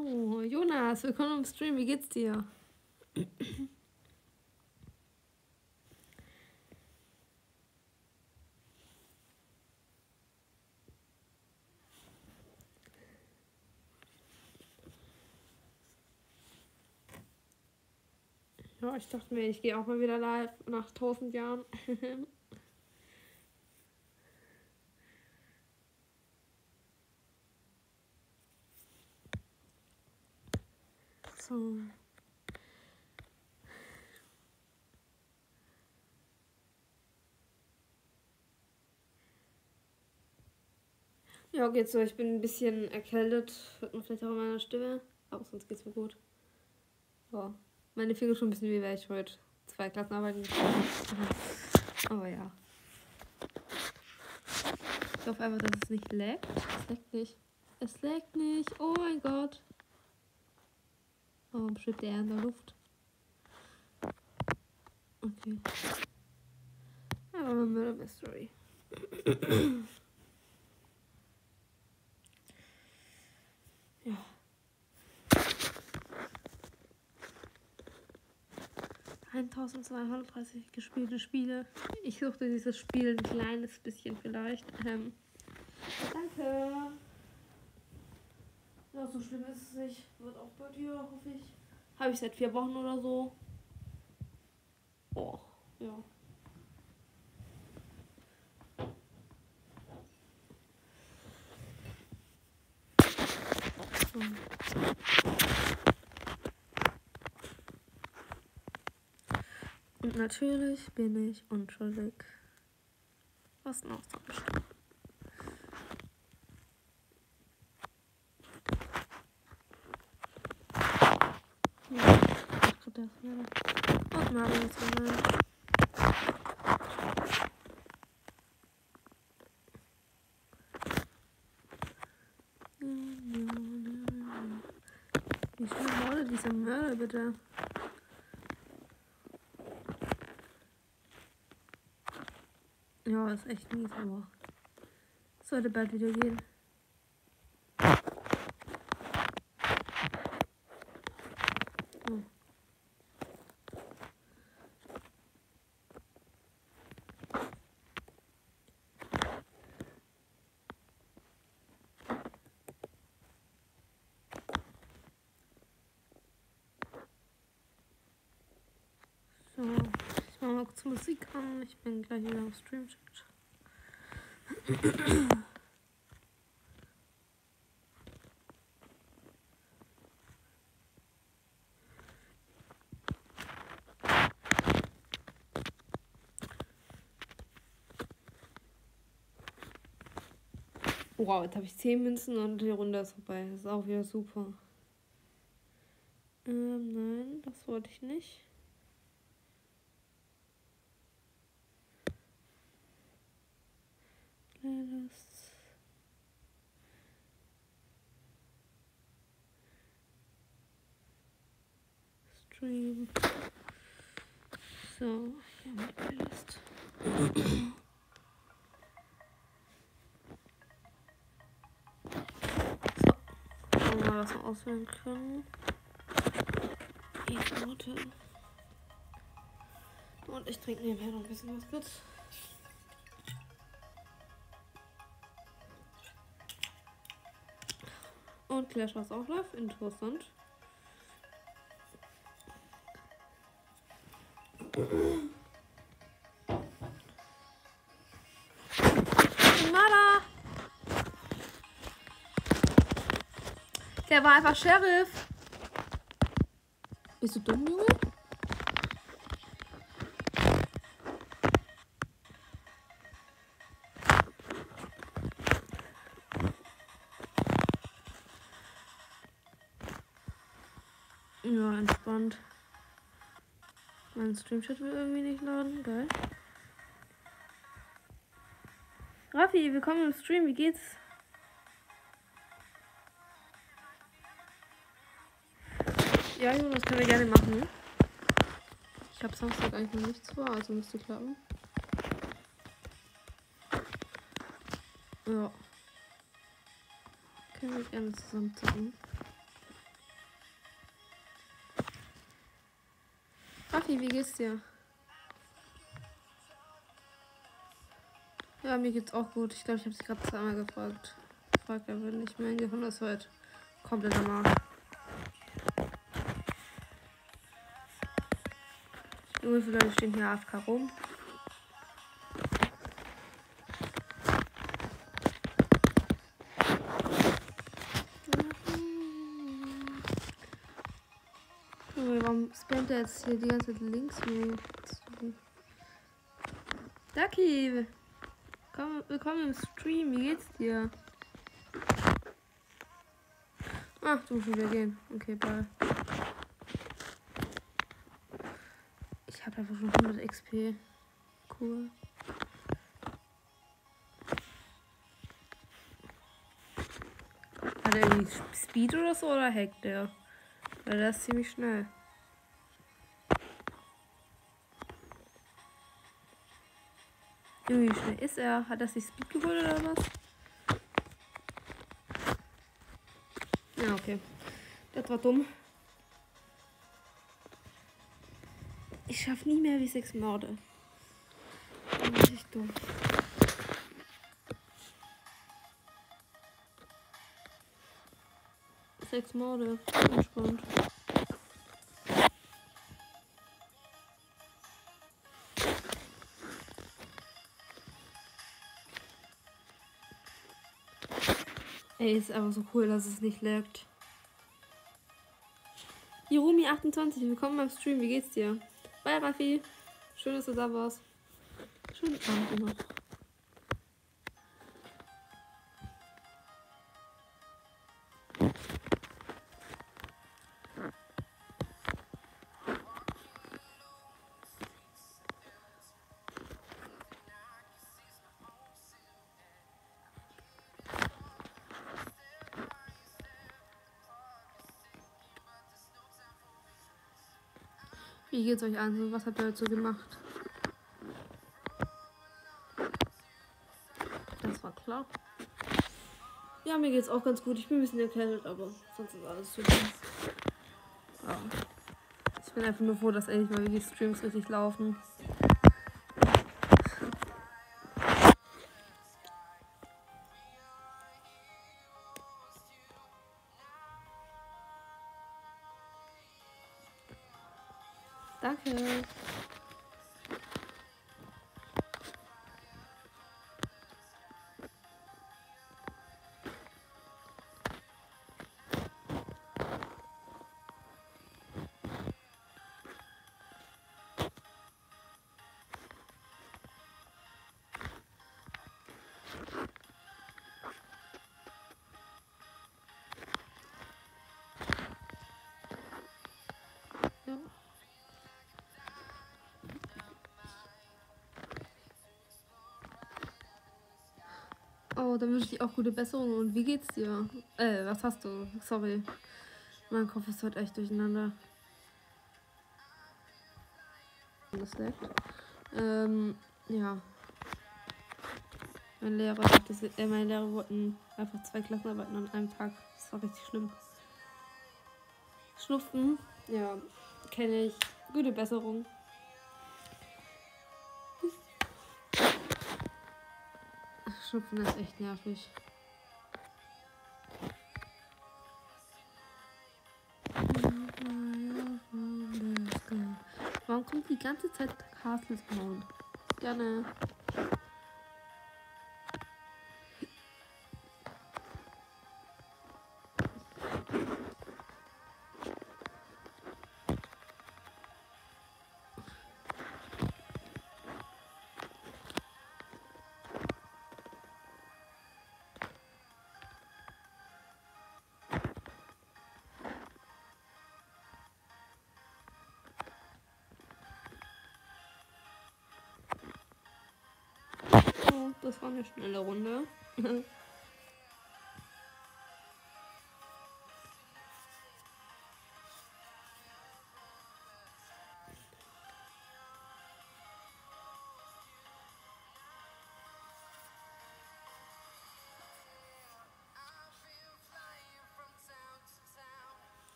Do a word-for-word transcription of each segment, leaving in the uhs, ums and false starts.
Genau. Jonas, willkommen im Stream. Wie geht's dir? Ja, ich dachte mir, ich gehe auch mal wieder live nach tausend Jahren. So. Ja, geht's so. Ich bin ein bisschen erkältet. Hört man vielleicht auch in meiner Stimme. Aber sonst geht's mir gut. Ja. Meine Finger schon ein bisschen weh, weil ich heute zwei Klassenarbeiten geschrieben habe. Aber ja. Ich hoffe einfach, dass es nicht laggt. Es laggt nicht. Es laggt nicht. Oh mein Gott. Warum schwebt er in der Luft? Okay. Aber mal Murder Mystery. Ja. eintausendzweihundertdreißig gespielte Spiele. Ich suchte dieses Spiel ein kleines bisschen vielleicht. Ähm, danke. Ja, so schlimm ist es nicht. Wird auch bei dir, hoffe ich. Habe ich seit vier Wochen oder so. Oh, ja. So. Und natürlich bin ich unschuldig. Was noch sonst? Ja, ich das wieder. Und Mario ist wieder. Wie schnell wurde diese Mörder bitte? Ja, ist echt mies, aber es sollte bald wieder gehen. Oh. So, ich mache mal kurz Musik an. Ich bin gleich wieder am Stream-Chat. Wow, jetzt habe ich zehn Münzen und die Runde ist vorbei. Das ist auch wieder super. Ähm, nein, das wollte ich nicht. Playlist. Stream. So, hier haben wir die Playlist. So, schauen wir mal, was wir auswählen können. E-Note. Und ich trinke nebenher noch ein bisschen was kurz. Und Clash was auch läuft. Interessant. Mörder! Der war einfach Sheriff. Bist du dumm, Junge? Ja, entspannt. Mein Streamchat will irgendwie nicht laden. Geil. Raffi, willkommen im Stream. Wie geht's? Ja, Junge, das können wir gerne machen. Ich habe Samstag eigentlich noch nichts vor, also müsste klappen. Ja. Können wir gerne zusammen zocken. Ducky, wie geht's dir? Ja, mir geht's auch gut. Ich glaube, ich habe sie gerade zweimal gefragt. Gefragt, aber nicht mehr hingehört. Das war heute komplett am Arsch. Junge, viele Leute stehen hier A F K rum. Junge, warum spammt er jetzt hier die ganze Zeit links? Ducky, komm, willkommen im Stream. Wie geht's dir? Ach, du musst schon wieder gehen. Okay, bye. Ich habe einfach schon hundert X P. Cool. Hat er irgendwie Speed oder so oder hackt der? Weil der ist ziemlich schnell. Irgendwie schnell ist er. Hat er sich Speed geholt oder was? Ja, okay. Das war dumm. Ich schaff nie mehr wie sechs Morde. Das ist echt dumm. Sechs Morde. Entspannt. Ey, ist aber so cool, dass es nicht laggt. Hirumi achtundzwanzig, willkommen beim Stream. Wie geht's dir? Bye, Raffi. Schön, dass du da warst. Schönen Abend noch. Wie geht's euch an? So, was habt ihr heute so gemacht? Das war klar. Ja, mir geht's auch ganz gut. Ich bin ein bisschen erkältet, aber sonst ist alles super. Ja. Ich bin einfach nur froh, dass endlich mal die Streams richtig laufen. Danke. Ja. Oh, dann wünsche ich dir auch gute Besserung. Und wie geht's dir? Äh, was hast du? Sorry. Mein Kopf ist heute echt durcheinander. Das leckt. Ähm, ja. Mein Lehrer sagte, äh, meine Lehrer wollten einfach zwei Klassenarbeiten an einem Tag. Das war richtig schlimm. Schnupfen, ja, kenne ich. Gute Besserung. Schnupfen ist echt nervig. Warum kommt die ganze Zeit Castle Sound? Gerne. Oh, das war eine schnelle Runde.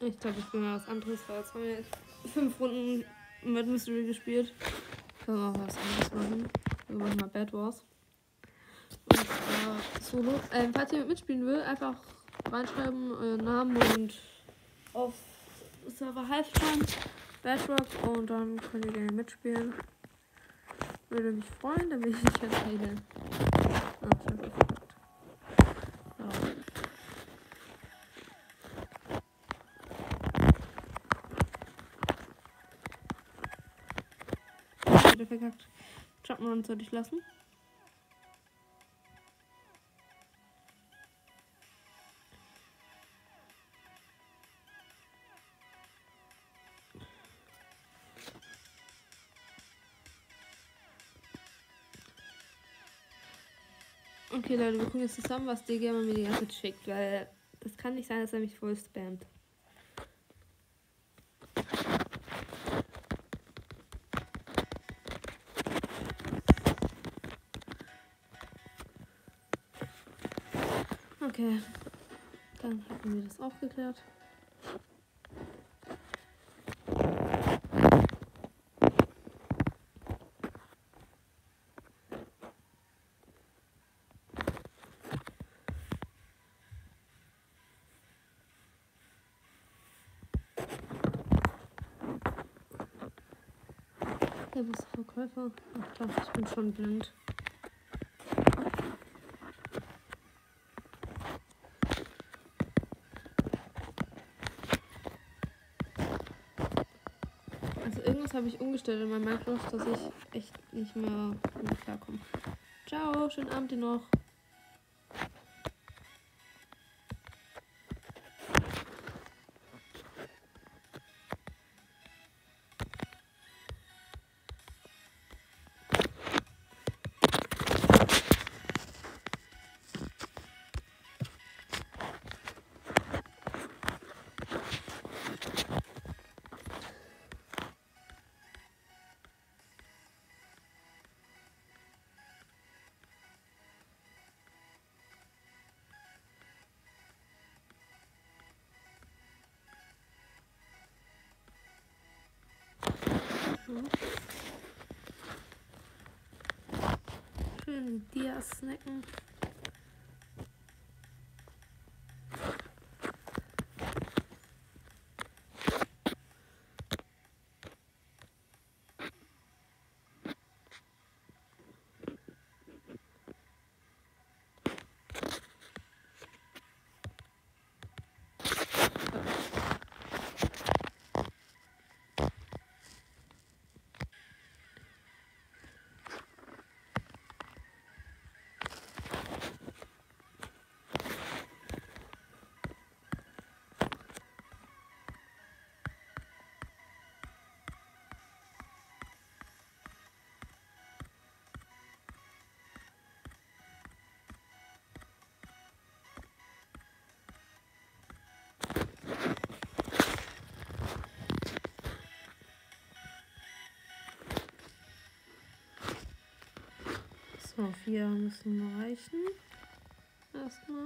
Ich glaube, ich spiele mal was anderes, weil jetzt haben wir jetzt fünf Runden mit Mystery gespielt. Können wir auch was anderes machen. Wir machen mal Bad Wars. Und zwar Solo. Ähm, falls ihr mitspielen will, einfach reinschreiben, euren Namen und auf Server Halftime, Bedrock und dann könnt ihr gerne mitspielen. Würde mich freuen, dann will ich nicht erzählen. Ah, ich hab das gemacht. Ja. Wieder verkackt. Jump'n'Run sollte ich lassen. Okay, Leute, wir gucken jetzt zusammen, was D G mir die ganze Zeit schickt, weil das kann nicht sein, dass er mich voll spammt. Okay, dann hatten wir das auch geklärt. Der was Verkäufer? Ach doch, ich bin schon blind. Also irgendwas habe ich umgestellt in meinem Minecraft, dass ich echt nicht mehr gut klarkomme. Ciao, schönen Abend dir noch. Schön Dia snacken. So, vier müssen reichen. Erstmal.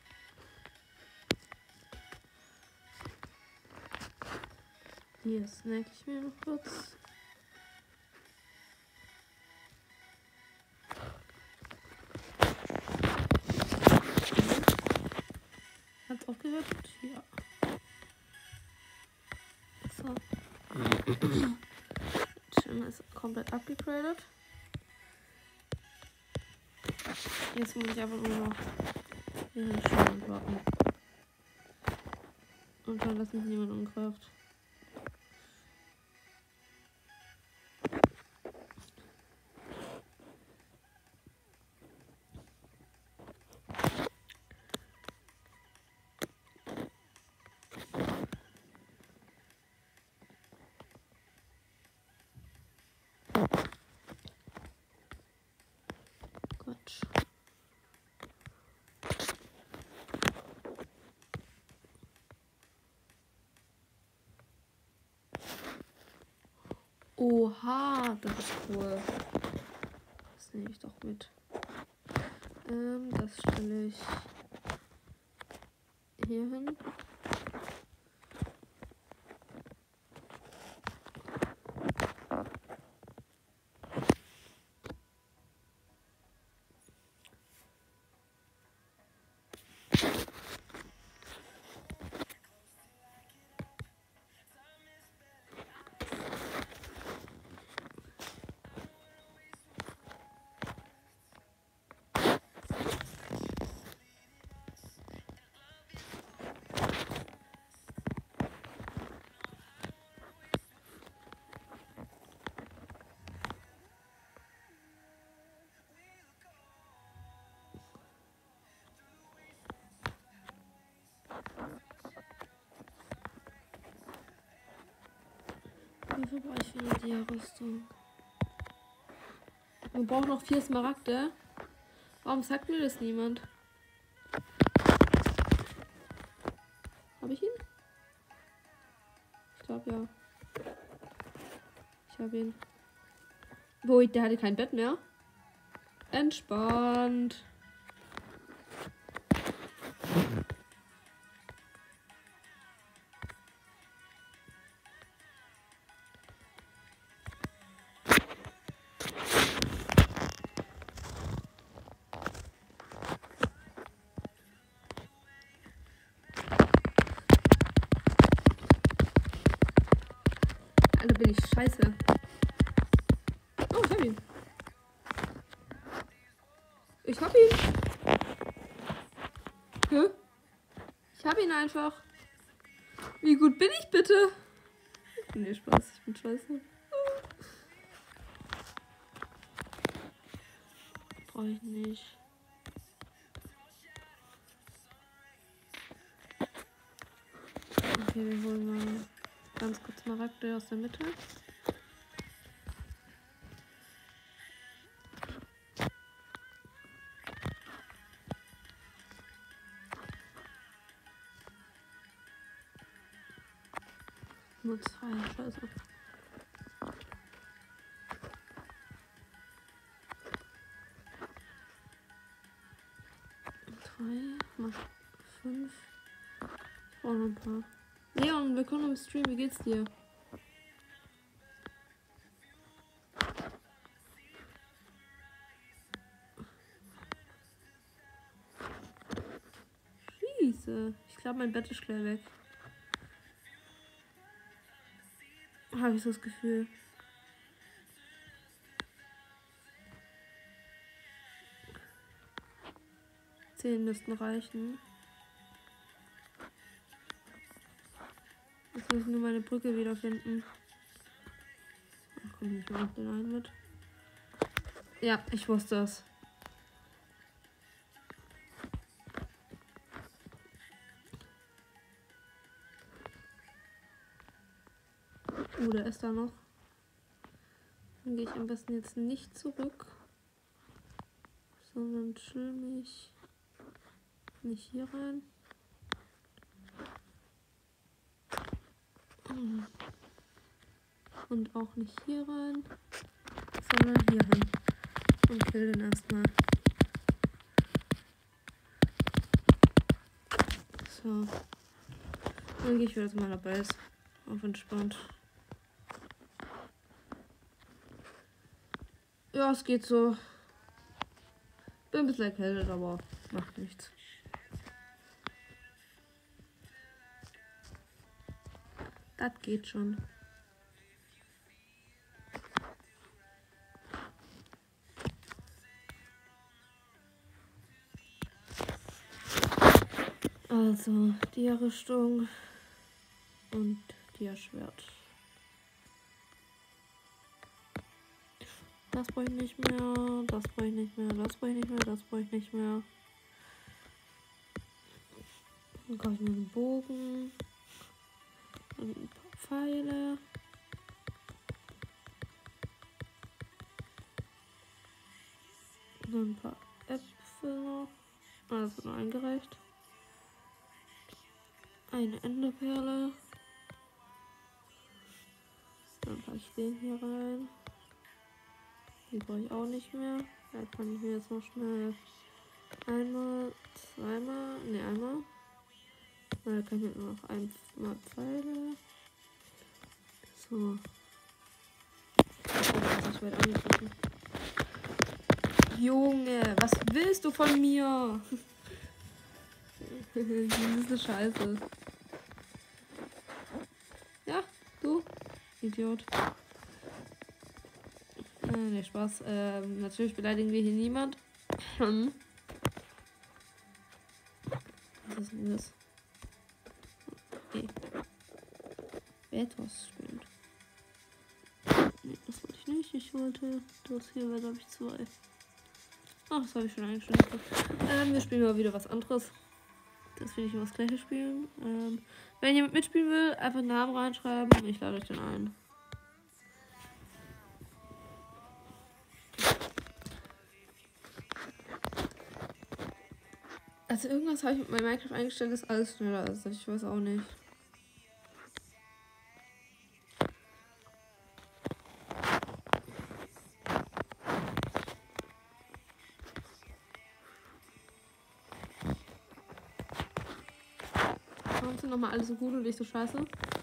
Hier snack ich mir noch kurz. Hat's aufgehört? Ja. So. Schön ist komplett abgegradet. Jetzt muss ich aber nur noch hier hinschauen und warten. Und schauen, dass mich niemand umgreift. Quatsch. Oha, das ist cool. Das nehme ich doch mit. Ähm, das stelle ich hier hin. Wofür brauche ich wieder die Rüstung? Wir brauchen noch vier Smaragde. Warum sagt mir das niemand? Habe ich ihn? Ich glaube ja. Ich habe ihn. Wo, der hatte kein Bett mehr. Entspannt. Alter, bin ich scheiße. Oh, ich hab ihn. Ich hab ihn. Hä? Ich hab ihn einfach. Wie gut bin ich bitte? Nee, Spaß, ich bin scheiße. Brauche ich nicht. Okay, wir holen mal ganz kurz Smaragde aus der Mitte. Nur zwei, scheiße. Drei, mal fünf. Ich brauche noch ein paar. Leon, willkommen im Stream, wie geht's dir? Scheiße. Ich glaube, mein Bett ist gleich weg. Habe ich so das Gefühl. Zehn müssten reichen. Jetzt muss ich nur meine Brücke wiederfinden. Ach komm, ich mach den einen mit. Ja, ich wusste es. Oh, der ist da noch. Dann gehe ich am besten jetzt nicht zurück, sondern chill mich nicht hier rein. Und auch nicht hier rein, sondern hier rein. Und kill den erstmal. So. Dann gehe ich wieder zu meiner Base. Auf entspannt. Ja, es geht so. Bin ein bisschen erkältet, aber macht nichts. Das geht schon. Also, die Rüstung und die Schwert. Das brauche ich nicht mehr, das brauche ich nicht mehr, das brauche ich nicht mehr, das brauche ich nicht mehr. Dann kaufe ich mir einen Bogen und ein paar Pfeile. Und ein paar Äpfel noch. Ah, das wird nur eingereicht. Eine Enderperle. Dann packe ich den hier rein. Die brauche ich auch nicht mehr. Da kann ich mir jetzt noch schnell einmal, zweimal, ne einmal. Da kann ich mir noch einmal Pfeile. So. Ich werde angegriffen. Junge, was willst du von mir? Das ist eine Scheiße. Ja, du Idiot. Äh, ne, Spaß. Ähm, natürlich beleidigen wir hier niemand. Hm. Was ist denn das? Okay. Betos spielt. Ne, das wollte ich nicht. Ich wollte das hier, weil da habe ich zwei. Ach, das habe ich schon eingestellt. Ähm, wir spielen mal wieder was anderes. Das will ich immer das gleiche spielen. Ähm, wenn jemand mitspielen will, einfach einen Namen reinschreiben. Ich lade euch dann ein. Also irgendwas habe ich mit meinem Minecraft eingestellt, dass alles schneller ist. Ich weiß auch nicht. Warum sind nochmal alle so gut und ich so scheiße?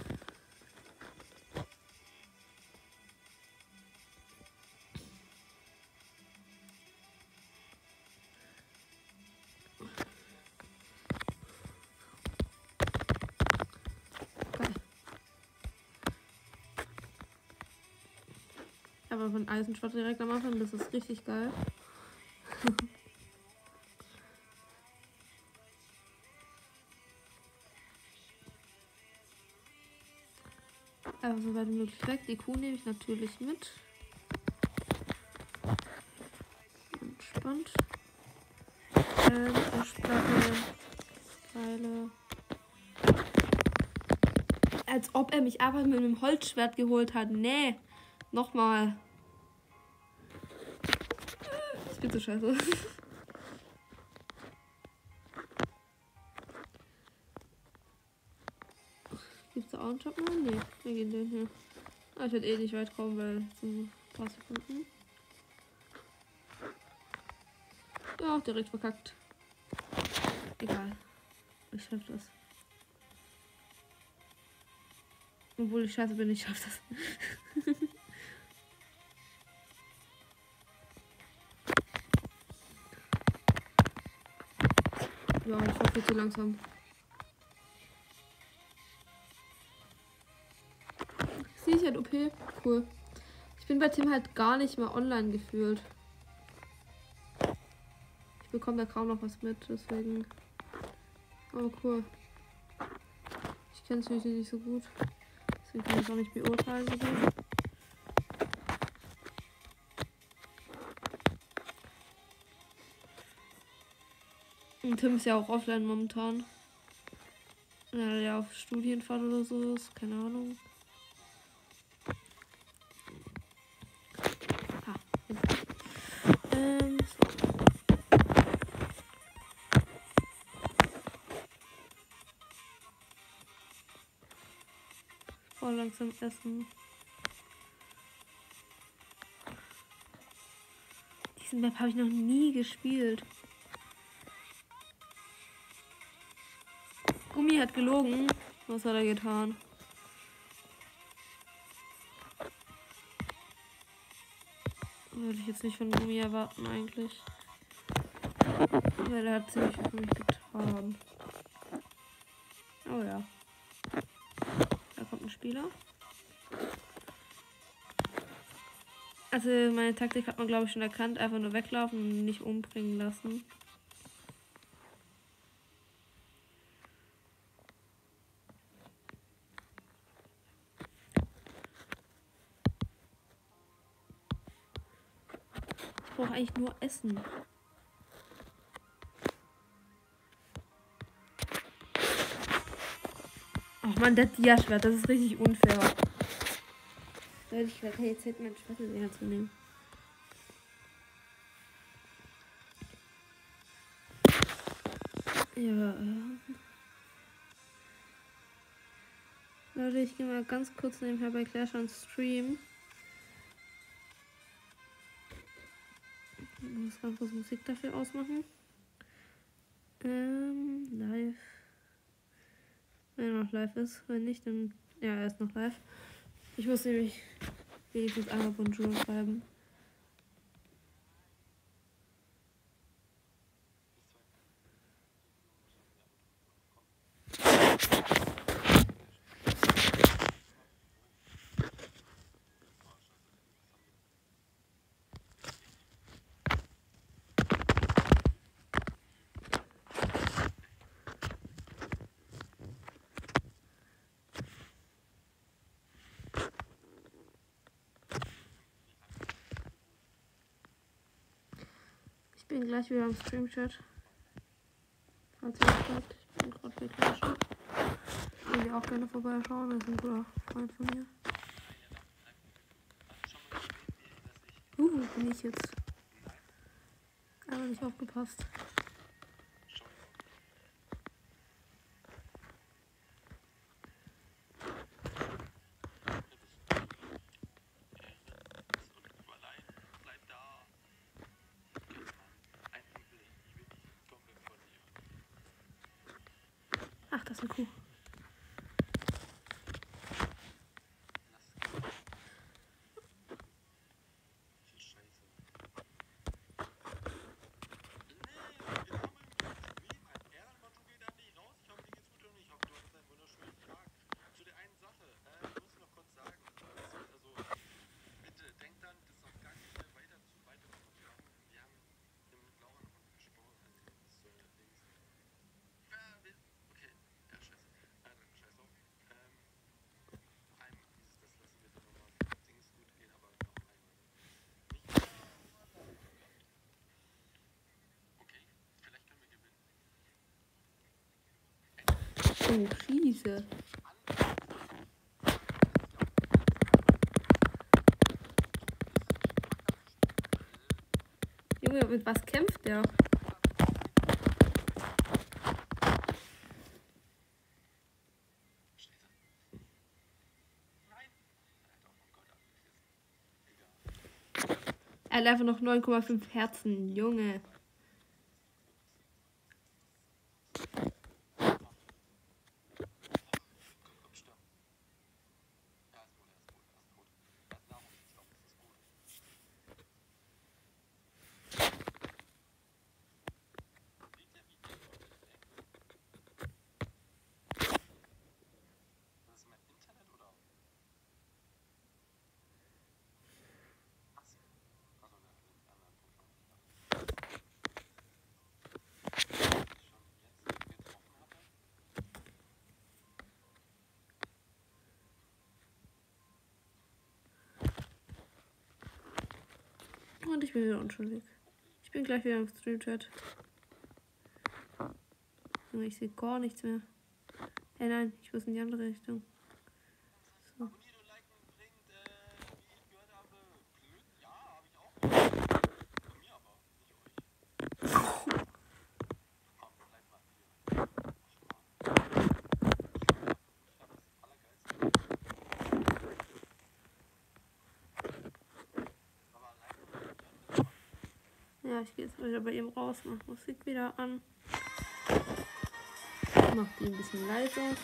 Aber von Eisenschwert direkt am Anfang, das ist richtig geil. Aber so weit wie möglich weg. Die Kuh nehme ich natürlich mit. Entspannt. Ähm, Platte, Pfeile. Als ob er mich einfach mit einem Holzschwert geholt hat. Nee. Nochmal. Ich bin so scheiße. Gibt's da auch einen Job mehr? Nee, wir gehen den hier. Ah, ich werde eh nicht weit kommen, weil es sind ein paar Sekunden. Ja, direkt verkackt. Egal. Ich schaff das. Obwohl ich scheiße bin, ich schaff das. Ja, ich war viel zu langsam. Sicher, O P. Cool. Ich bin bei Tim halt gar nicht mehr online gefühlt. Ich bekomme da kaum noch was mit, deswegen. Oh, cool. Ich kenne es natürlich nicht so gut. Deswegen kann ich auch nicht beurteilen so gut. Und Tim ist ja auch offline momentan. Ja, der auf Studienfahrt oder so ist, keine Ahnung. Ah, ähm, so. Voll langsam essen. Diesen Map habe ich noch nie gespielt. Gummi hat gelogen. Was hat er getan? Würde ich jetzt nicht von Gummi erwarten eigentlich. Weil er hat ziemlich viel für mich getan. Oh ja. Da kommt ein Spieler. Also meine Taktik hat man glaube ich schon erkannt. Einfach nur weglaufen und nicht umbringen lassen. Ich brauche eigentlich nur Essen. Ach man, der Dia-Schwert, das ist richtig unfair. Leute, ich werde jetzt halt meinen Schwertsäger zu nehmen. Ja. Leute, ich gehe mal ganz kurz nebenher bei Clash on Stream. Ich muss ganz kurz Musik dafür ausmachen. Ähm, live. Wenn er noch live ist. Wenn nicht, dann. Ja, er ist noch live. Ich muss nämlich wenigstens einmal Bonjour schreiben. Ich bin gleich wieder am Stream-Chat. Falls ihr das habt, ich bin gerade bei Clash. Könnt ihr auch gerne vorbeischauen, das ist ein guter Freund von mir. Uh, wo bin ich jetzt? Aber nicht aufgepasst. ist eine Kuh. Oh, schieße. Junge, mit was kämpft der? Er hat einfach noch neun Komma fünf Herzen, Junge. Und ich bin wieder unschuldig. Ich bin gleich wieder im Stream-Chat. Ich sehe gar nichts mehr. Hey, nein, ich muss in die andere Richtung. So. Ja, ich gehe jetzt wieder bei ihm raus, mach Musik wieder an. Mach die ein bisschen leiser.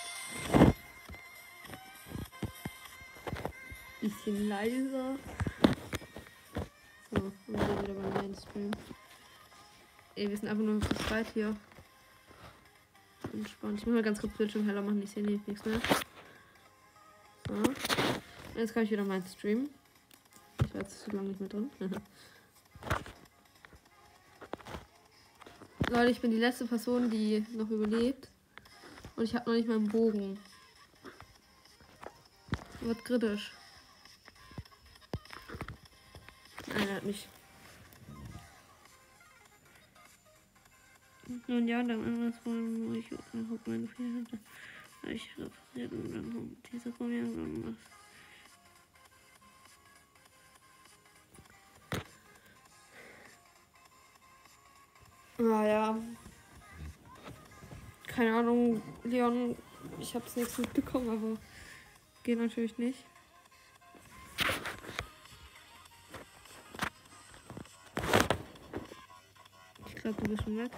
Bisschen leiser. So, und wir wieder beim Mainstream. Ey, wir sind einfach nur zu zweit hier. Entspannt. Ich muss mal ganz kurz Bildschirm heller machen, ich sehe nichts mehr. So. Und jetzt kann ich wieder meinen Stream. Ich war jetzt zu lange nicht mehr drin. Leute, ich bin die letzte Person, die noch überlebt. Und ich habe noch nicht mal einen Bogen. Wird kritisch. Nein, er hat mich. Nun ja, dann andersrum, wo ich überhaupt meine Fehler hatte. Ich referiert und dann kommt dieser von mir und was. Ah ja. Keine Ahnung, Leon, ich hab's nichts mitbekommen, aber geht natürlich nicht. Ich glaube, du bist schon weg.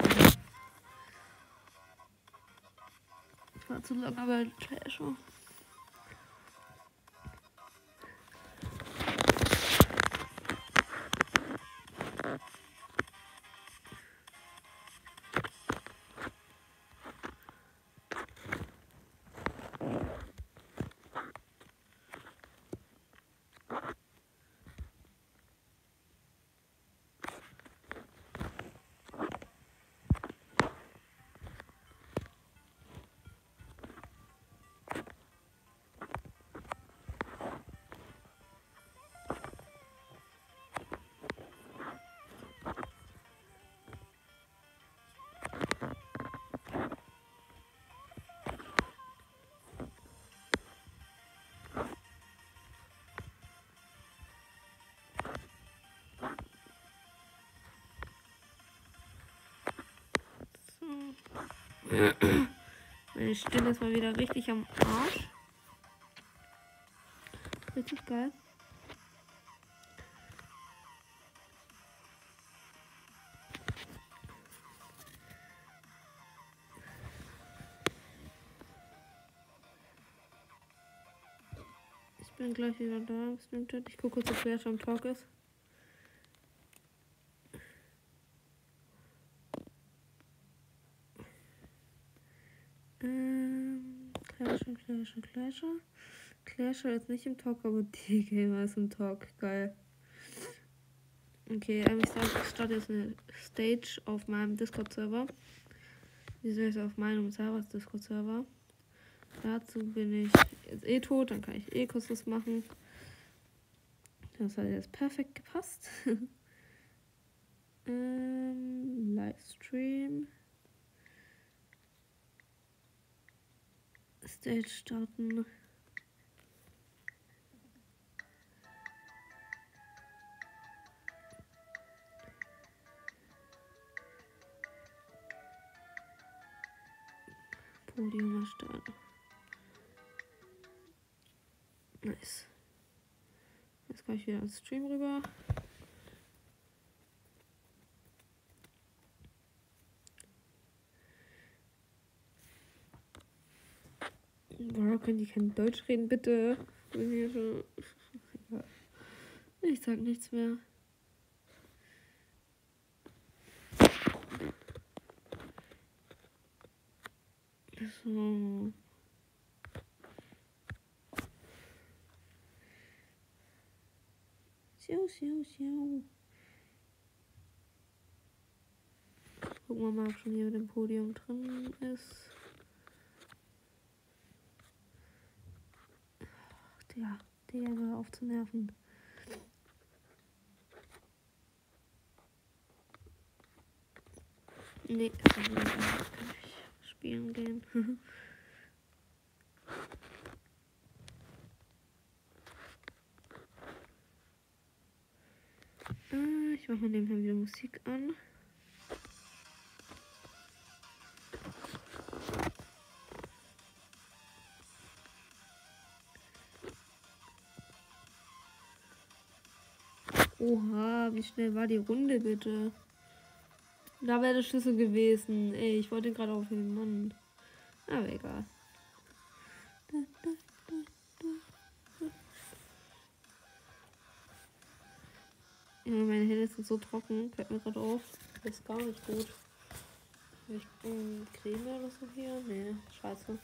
Ich war zu lange bei Trash. Meine Stimme ist mal wieder richtig am Arsch. Richtig geil. bin gleich wieder da. Ich gucke kurz, ob wer schon am Talk ist. Ähm, Clasher, Clasher, Clasher. Clasher ist nicht im Talk, aber T-Gamer ist im Talk. Geil. Okay, ähm, ich starte jetzt eine Stage auf meinem Discord-Server. Wieso ist auf meinem Servers Discord-Server? Dazu bin ich jetzt eh tot, dann kann ich eh kurz was machen. Das hat jetzt perfekt gepasst. ähm, Livestream. Stage starten. Podium erstellen. Nice. Jetzt komme ich wieder ans Stream rüber. Warum können die kein Deutsch reden, bitte? Ich sag nichts mehr. So. Siu, siu, siu. Gucken wir mal, ob schon hier mit dem Podium drin ist. Ja, der war auf zu nerven. Nee, das ist nicht. Kann ich spielen gehen. äh, ich mache mal nebenher wieder Musik an. Oha, wie schnell war die Runde bitte? Da wäre der Schlüssel gewesen. Ey, ich wollte gerade auf den Mann. Aber egal. Ja, meine Hände sind so trocken. Fällt mir gerade auf. Das ist gar nicht gut. Habe ich ähm, Creme oder so hier? Nee, scheiße.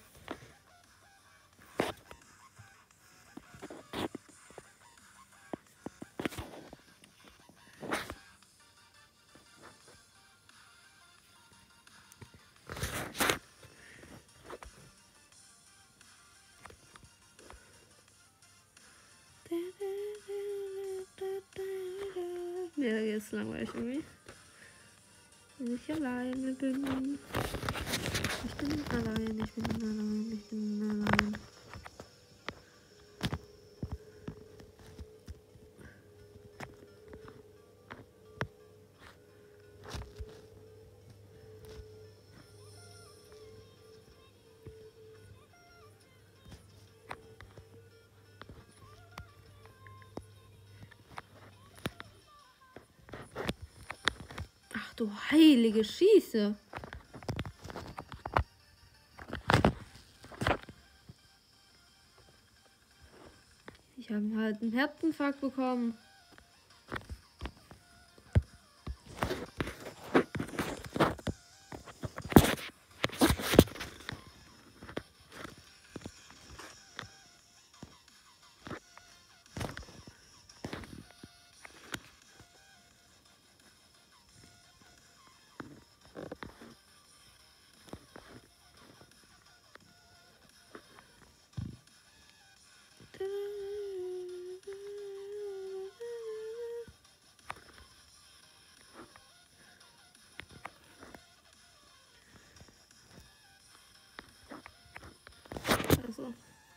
Ja, jetzt langweilig irgendwie. Wenn ich alleine bin. Ich bin allein, ich bin allein, ich bin allein. Ach du heilige Schieße. Ich habe halt einen Herzinfarkt bekommen. Also.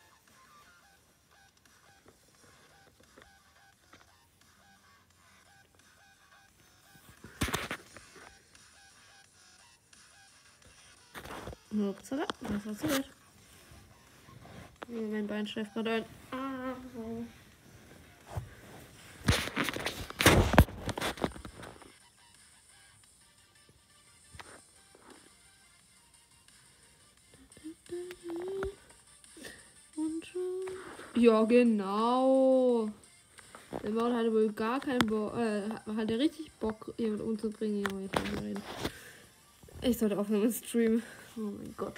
Upsala, das war zu weit. Mein Bein schläft gerade ein. Ah. Und schon. Ja, genau. Der Maul hatte wohl gar keinen Bock, äh, hatte richtig Bock, jemanden umzubringen. Junge, ich, kann nicht reden. Ich sollte aufhören mit Stream. Oh mein Gott.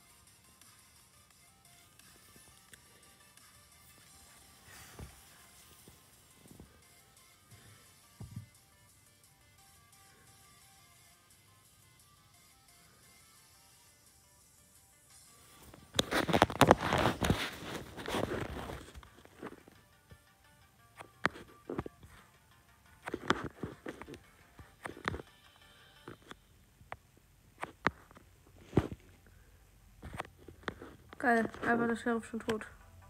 Geil, einfach der Sheriff schon tot.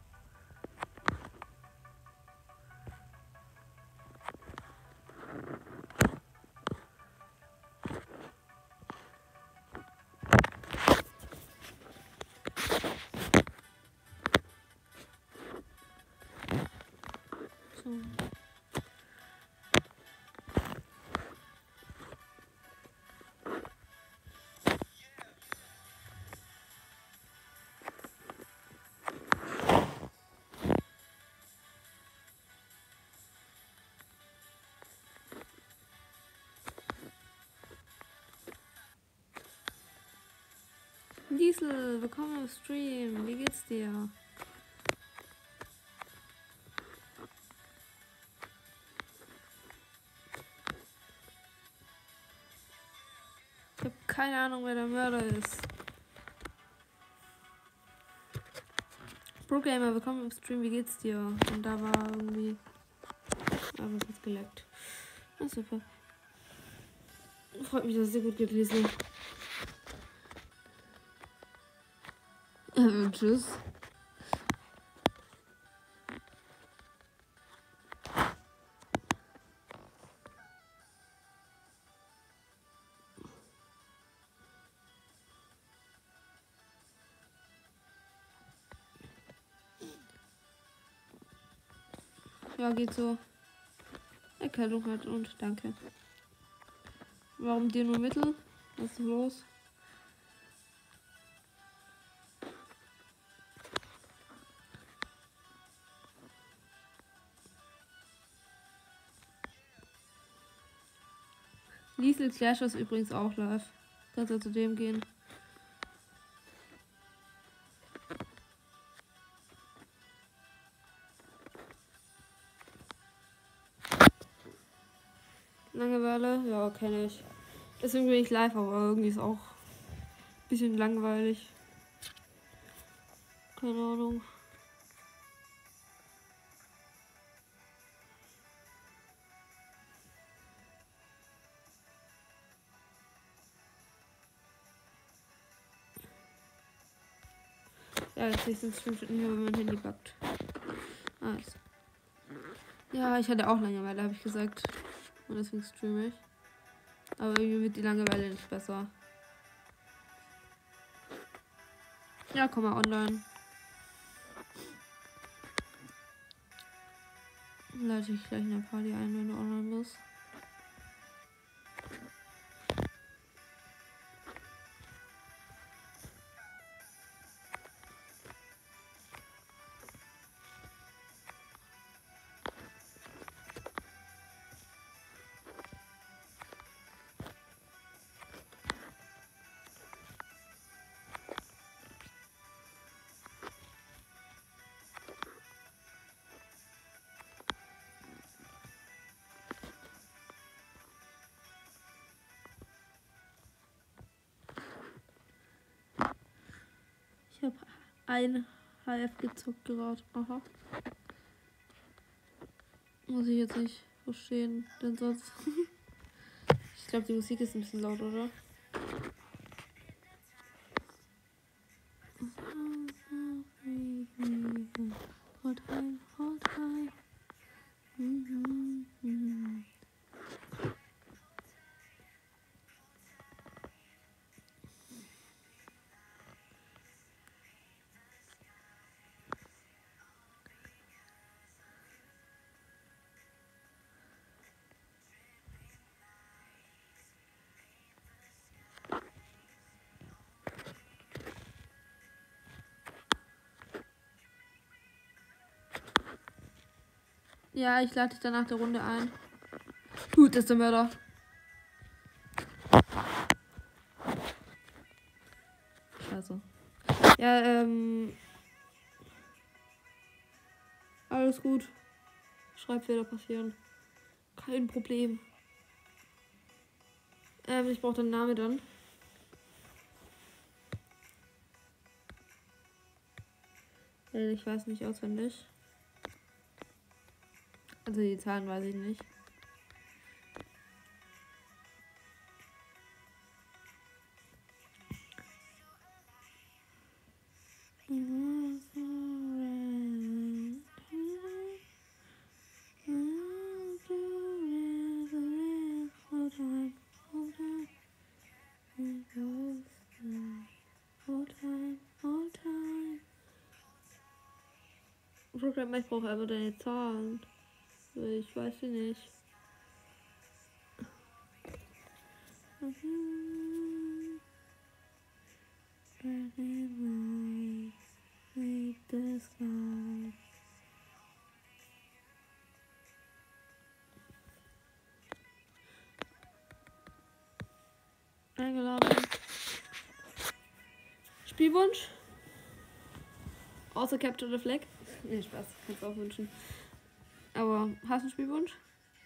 So. Diesel, willkommen im Stream. Wie geht's dir? Ich habe keine Ahnung, wer der Mörder ist. Pro-Gamer, willkommen im Stream. Wie geht's dir? Und da war irgendwie... Aber kurz geleckt. Ah, super. Freut mich, dass es dir gut geht, Liesel. Äh, tschüss. Ja, geht so. Erkältung halt und danke. Warum dir nur Mittel? Was ist los? Liesel Clash ist übrigens auch live. Kannst du zu dem gehen. Langeweile? Ja, kenne ich. Deswegen bin ich live, aber irgendwie ist auch ein bisschen langweilig. Keine Ahnung. Ja, jetzt nächsten Stream steht nicht mehr, wenn mein Handy backt. Also. Ja, ich hatte auch Langeweile, habe ich gesagt. Und deswegen streame ich. Aber irgendwie wird die Langeweile nicht besser. Ja, komm mal online. Leite ich gleich eine Party ein, wenn du online bist. Ich habe ein H F gezockt gerade. Aha. Muss ich jetzt nicht verstehen, denn sonst. Ich glaube, die Musik ist ein bisschen laut, oder? Hold high, hold high. Mhm, mhm. Ja, ich lade dich dann nach der Runde ein. Gut, ist der Mörder. Scheiße. Ja, ähm. Alles gut. Schreibfehler passieren. Kein Problem. Ähm, ich brauche deinen Namen dann. Ich weiß nicht auswendig. Also die Zahlen weiß ich nicht. Programm, ich brauche einfach deine Zahlen. Ich weiß sie nicht. Eingeladen. Spielwunsch? Außer Capture the Flag? Nee, Spaß. Kannst du auch wünschen. Aber hast du einen Spielwunsch?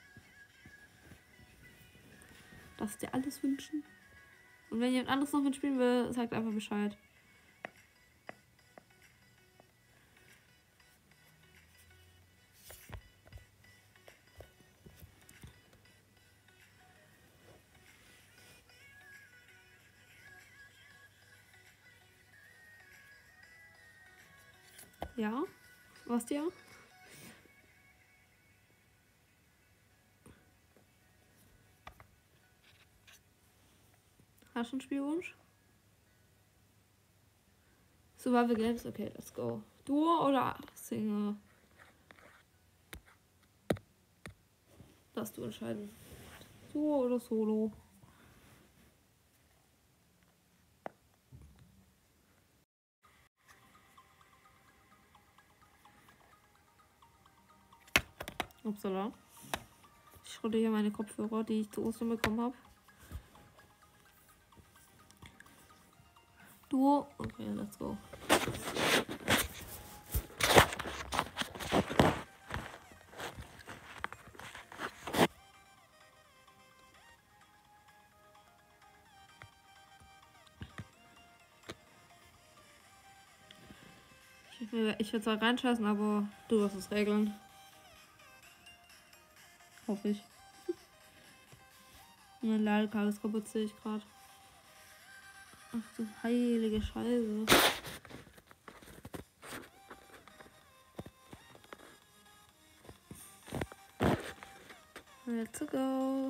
Darfst dir alles wünschen? Und wenn jemand anderes noch mitspielen will, sagt einfach Bescheid. Ja? Was dir? Hast du einen Spielwunsch? Survival Games? Okay, let's go. Duo oder Single? Darfst du entscheiden. Duo oder Solo? Upsala. Ich schrotte hier meine Kopfhörer, die ich zu Ostern bekommen habe. Duo? Okay, let's go. Ich, ich würde zwar reinscheißen, aber du wirst es regeln. Hoffe ich. Mein Ladekabel ist kaputt, sehe ich gerade. Ach du heilige Scheiße. Let's go.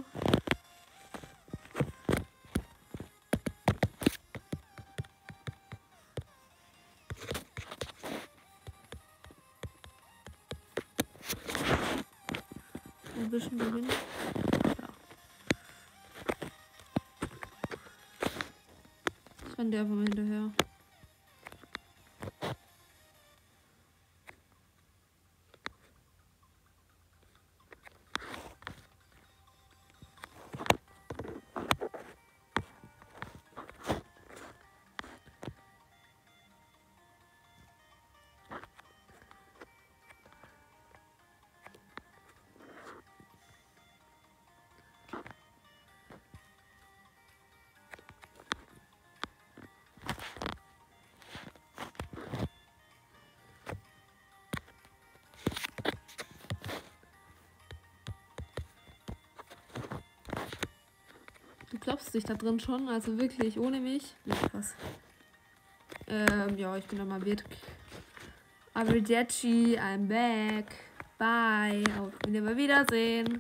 Ein bisschen dahin. Ja. Ich renne dir einfach mal hinterher. Du glaubst dich da drin schon, also wirklich, ohne mich. Nicht was. Ähm, ja, ich bin dann mal weg. Arrivederci, I'm back. Bye. Auf Wiedersehen.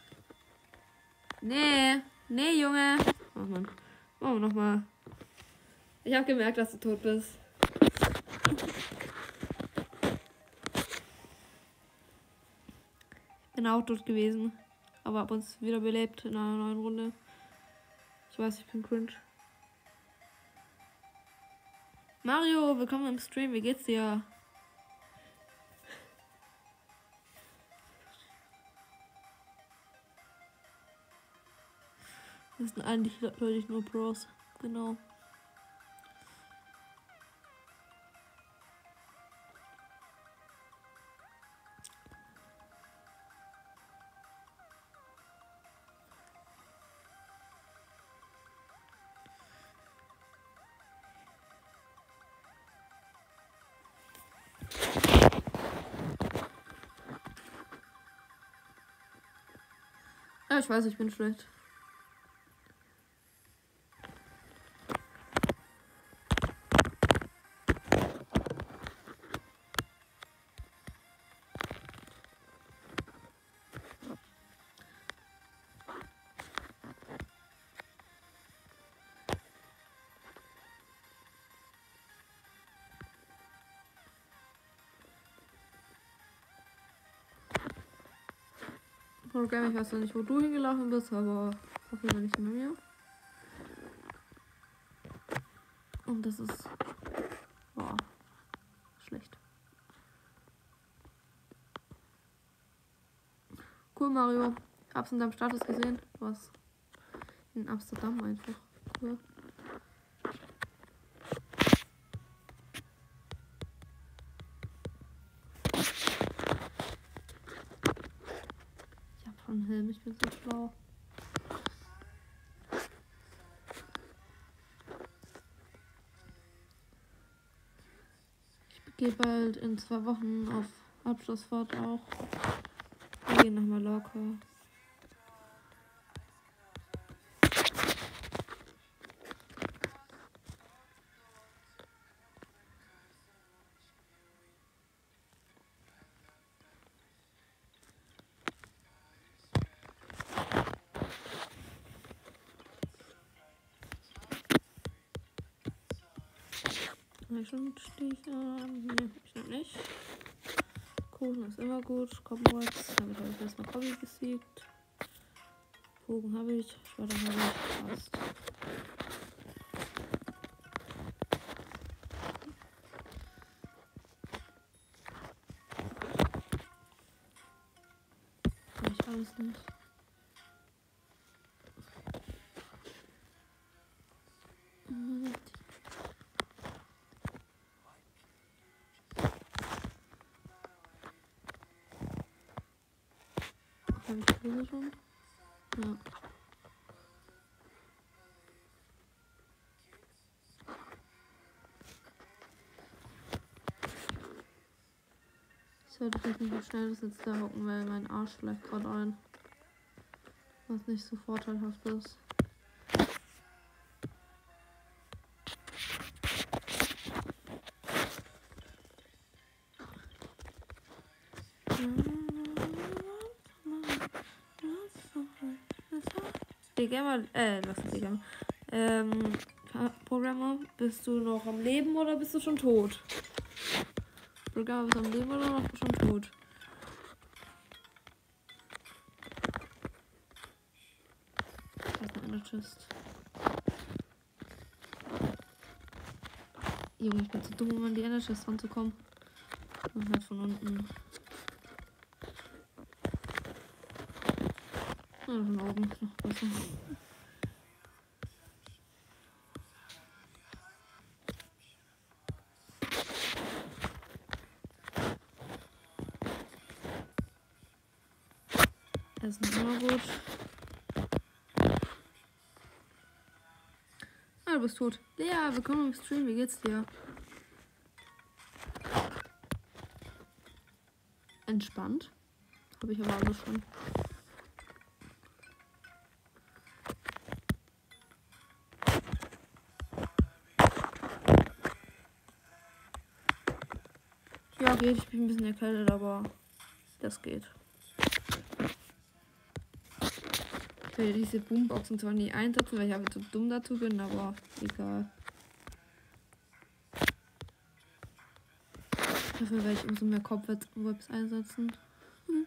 Nee, nee, Junge. Oh Mann. Machen wir nochmal. Ich habe gemerkt, dass du tot bist. Ich bin auch tot gewesen. Aber ab uns wieder belebt in einer neuen Runde. Ich weiß, ich bin cringe. Mario, willkommen im Stream. Wie geht's dir? Das sind eigentlich natürlich nur Pros. Genau. Ja, ich weiß, ich bin schlecht. Programm, ich weiß noch nicht, wo du hingelaufen bist, aber auf jeden Fall nicht mit mir. Und das ist boah, schlecht. Cool, Mario. Hab's in deinem Status gesehen. Du warst in Amsterdam einfach. Cool. Ich hab schon einen Helm, ich bin so schlau. Ich gehe bald in zwei Wochen auf Abschlussfahrt auch. Wir gehen nach Mallorca. Schon Stich an. Ne, ich noch nicht. Kuchen ist immer gut. Cobwebs. Damit habe ich erstmal Cobby besiegt. Bogen habe ich. Schwerter habe ich. Passt. Habe ich alles nicht. Habe ich diese schon? Ja. Ich sollte vielleicht nicht so schnell das jetzt da hocken, weil mein Arsch schlägt gerade ein. Was nicht so vorteilhaft ist. Programmer, äh, was ist Programmer? Ähm, Programmer, bist du noch am Leben oder bist du schon tot? Programmer, bist du am Leben oder noch schon tot? Das ist eine Chest. Junge, ich bin zu dumm, um an die Ender Chest ranzukommen. Und halt von unten. Ja, von oben ist noch besser. Das ist immer gut. Ah, du bist tot. Lea, willkommen im Stream. Wie geht's dir? Entspannt. Habe ich aber alles schon. Ja, geht. Ich bin ein bisschen erkältet, aber das geht. Ich will diese Boomboxen zwar nie einsetzen, weil ich einfach zu dumm dazu bin, aber egal. Dafür werde ich umso mehr Cobwebs einsetzen. Hm.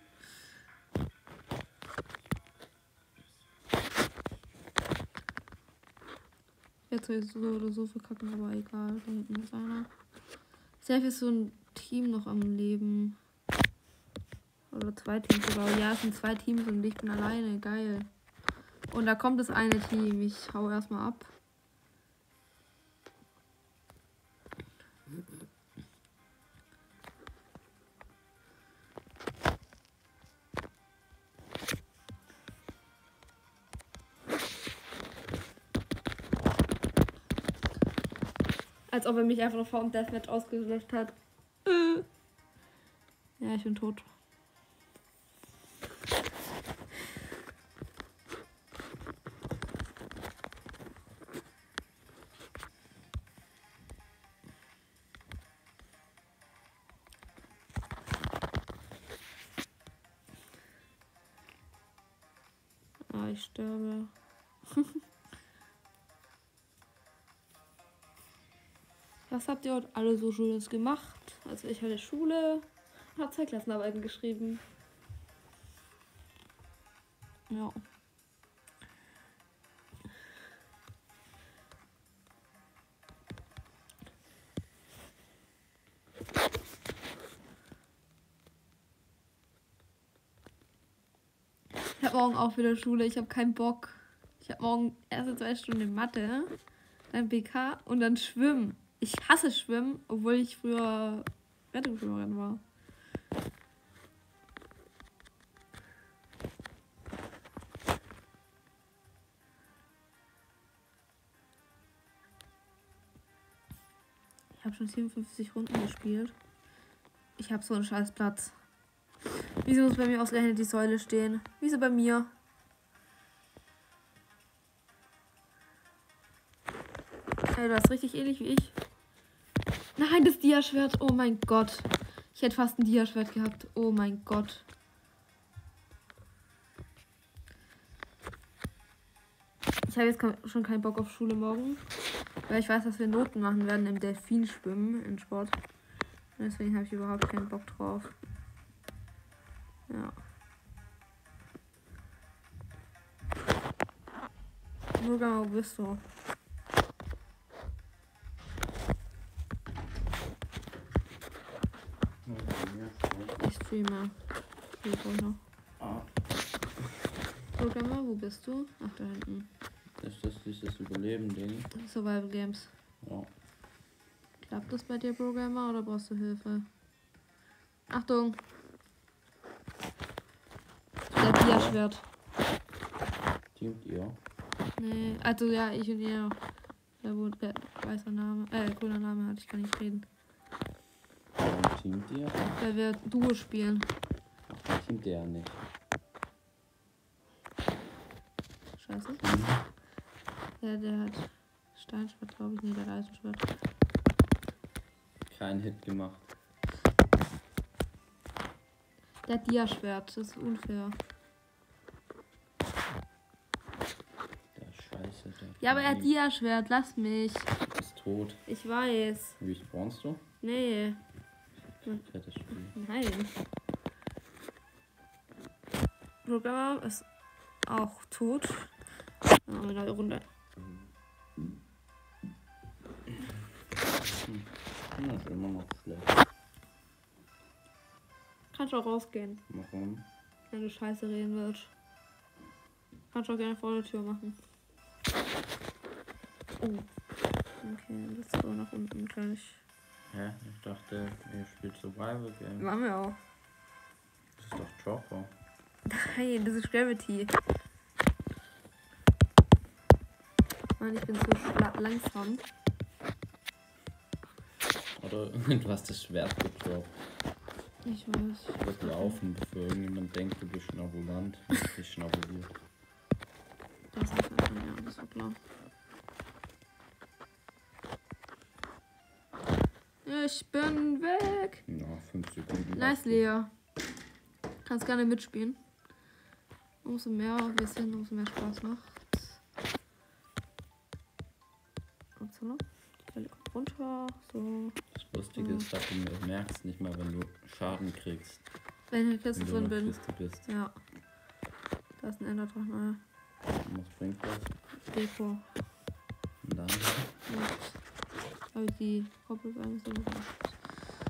Jetzt soll ich so oder so verkacken, aber egal. Da hinten ist einer. Safe ist so ein Team noch am Leben. Oder zwei Teams sogar. Ja, es sind zwei Teams und ich bin alleine. Geil. Und da kommt das eine Team. Ich hau erstmal ab. Als ob er mich einfach noch vor dem Deathmatch ausgelöscht hat. Äh. Ja, ich bin tot. Ah, ich sterbe. Was habt ihr heute alle so Schönes gemacht? Also ich hatte Schule, habe zwei Klassenarbeiten geschrieben. Ja. Ich habe morgen auch wieder Schule, ich habe keinen Bock. Ich habe morgen erste zwei Stunden Mathe, dann B K und dann Schwimmen. Ich hasse Schwimmen, obwohl ich früher Rettungsschwimmerin war. Ich habe schon siebenundfünfzig Runden gespielt. Ich habe so einen scheiß Platz. Wieso muss bei mir ausgerechnet die Säule stehen? Wieso bei mir? Ey, du hast richtig ähnlich wie ich. Nein, das Dia-Schwert. Oh mein Gott. Ich hätte fast ein Dia-Schwert gehabt. Oh mein Gott. Ich habe jetzt schon keinen Bock auf Schule morgen. Weil ich weiß, dass wir Noten machen werden im Delfinschwimmen in Sport. Und deswegen habe ich überhaupt keinen Bock drauf. Ja. Burger, wo bist du? Ich streame. Ich noch. Ah. Programmer, wo bist du? Ach, da hinten. Ist das dieses Überleben-Ding? Survival Games. Ja. Klappt das bei dir, Programmer, oder brauchst du Hilfe? Achtung! Der Dia-Schwert. Teamt ihr? Nee, also ja, ich und ihr. Der, wo, der weißer Name, äh, grüner Name hat, ich kann nicht reden. Warum teamt ihr? Weil wir Duo spielen. Ach, dann teamt ihr ja nicht. Scheiße. Ja, der hat Steinschwert, glaube ich. Nee, der hat Eisenschwert. Kein Hit gemacht. Der hat Dia-Schwert, das ist unfair. Der ist scheiße. Der Ja, aber er hat Dia-Schwert, lass mich. ist tot. Ich weiß. Wie spawnst du? Nee. Fettes Spiel. Nein. Programmer ist auch tot. Oh, eine neue Runde. Hm. Ja, ist immer noch schlecht. Kannst auch rausgehen, Warum? wenn du Scheiße reden willst. Kannst auch gerne vor der Tür machen. Oh. Okay, das ist so nach unten gleich. Hä? Ich dachte, ihr spielt Survival Game. Machen wir auch. Das ist doch Chopper. Nein, das ist Gravity. Mann, ich bin so schla- langsam. Oder du hast das Schwert gedroppt. Ich weiß. Du musst laufen, bevor irgendjemand denkt, du bist schnabulant. Du bist schnabuliert. Das ist einfach, ja, das war klar. Ich bin weg. Ja, fünf Sekunden. Nice, Lea. Kannst gerne mitspielen. Umso mehr wir sind, umso mehr Spaß macht. Upsala. Die Welle kommt runter. So. Das Lustige ist, dass du merkst nicht mal, wenn du Schaden kriegst. Wenn ich in der Kiste Wenn du in drin der bin. Kiste bist. Ja. Da ist ein Enderdrachen. Was bringt das? Deko. Und dann? Habe ich die Koppelbeine so gemacht.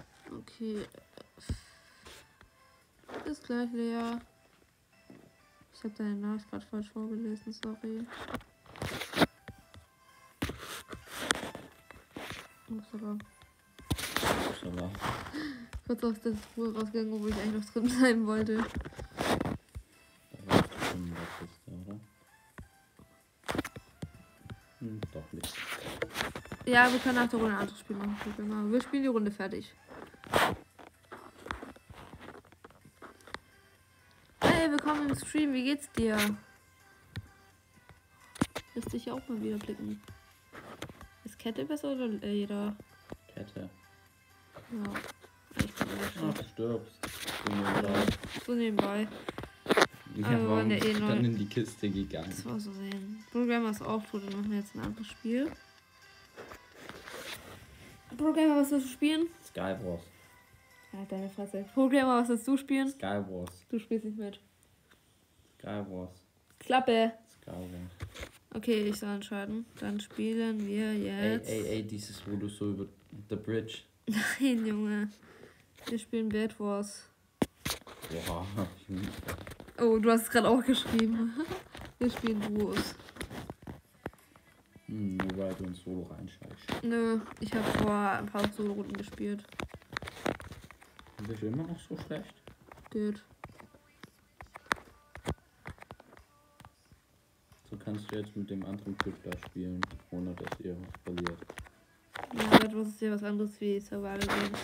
Okay. Bis gleich, Lea. Ich habe deine Nachricht gerade falsch vorgelesen, sorry. Upsala. Upsala. Kurz aus der Spur rausgegangen, wo ich eigentlich noch drin bleiben wollte. Da warst du schon in der Kiste, oder? Hm, doch nicht. Ja, wir können nach der Runde ein anderes Spiel machen. Wir spielen die Runde fertig. Hey, willkommen im Stream. Wie geht's dir? Lässt dich ja auch mal wieder blicken. Ist Kette besser oder Leder? Kette. Ja. Ich bin Ach, du stirbst. So nebenbei. so nebenbei. Ja, Aber wir warum waren ja eh bist du neu. dann in die Kiste gegangen? Das war so sehen. Programmer ist auch tot, dann machen wir jetzt ein anderes Spiel. Programmer, was willst du spielen? Skywars. Ja, deine Fresse. Programmer, was willst du spielen? Skywars. Du spielst nicht mit. Skywars. Klappe. Skywars. Okay, ich soll entscheiden. Dann spielen wir Ey, jetzt. ey, ey, dieses, wo du so über The Bridge. Nein, Junge. Wir spielen Bad Wars. Boah, ich liebe das. Oh, du hast es gerade auch geschrieben. Wir spielen Duos. Hm, nur weil du ins Solo reinscheißt. Nö, ich habe vor ein paar Solo-Runden gespielt. Bist du immer noch so schlecht? Gut. So kannst du jetzt mit dem anderen Typ da spielen, ohne dass ihr verliert. Ja, Bad Wars ist ja was anderes wie Survival Games.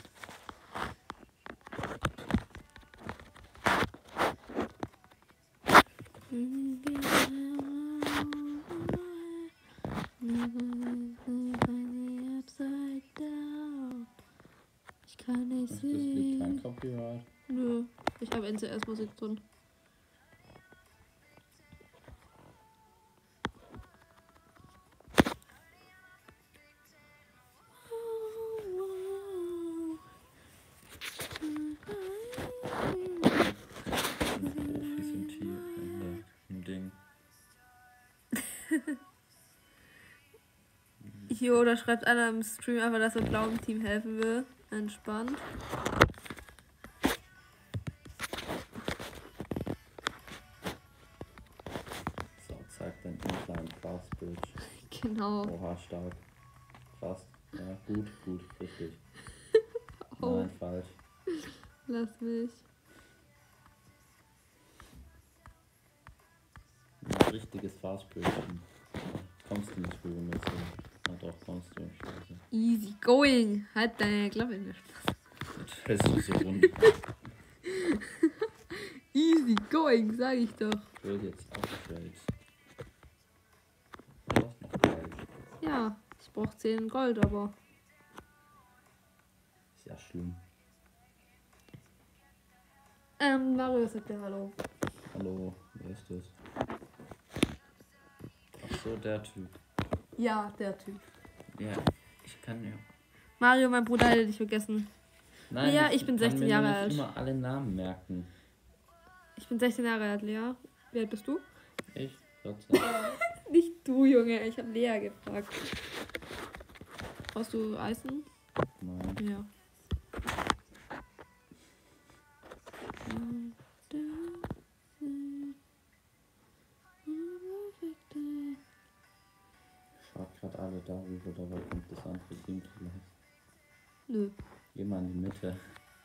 Ich kann nicht Ist das Lied kein sehen. Copyright? Nö, ich habe N C S-Musik drin. Profis im Team, in im Ding. Jo, da schreibt einer im Stream einfach, dass er blauem Team helfen will. Entspannt. So, zeig dein Incline Fast Bridge. Genau. Oha, stark. Fast. Ja, gut, gut, richtig. Oh. Nein, falsch. Lass mich. Ein richtiges Fast Bridge. Kommst du nicht rüber mit so. Na doch, kommst du. Scheiße. Easy going. Halt deine Klappe in der Spaß. Jetzt fällst du so runter. Easy going, sag ich doch. Ich will jetzt auch Geld. Du brauchst noch Geld. Ja, ich brauch zehn Gold, aber. Ist ja schlimm. Ähm, Mario sagt ja Hallo. Hallo, wer ist das? Ach so, der Typ. Ja, der Typ. Ja, ich kann ja. Mario, mein Bruder, hätte dich vergessen. Nein, Ja, ich bin kann sechzehn mir Jahre nicht alt. immer alle Namen merken. Ich bin sechzehn Jahre alt, Lea. Wie alt bist du? Ich? vierzehn. Nicht du, Junge. Ich habe Lea gefragt. Brauchst du Eisen? Nein. Ja. Schaut gerade alle darüber, dabei kommt das andere Team vielleicht. Nö. Geh mal in die Mitte.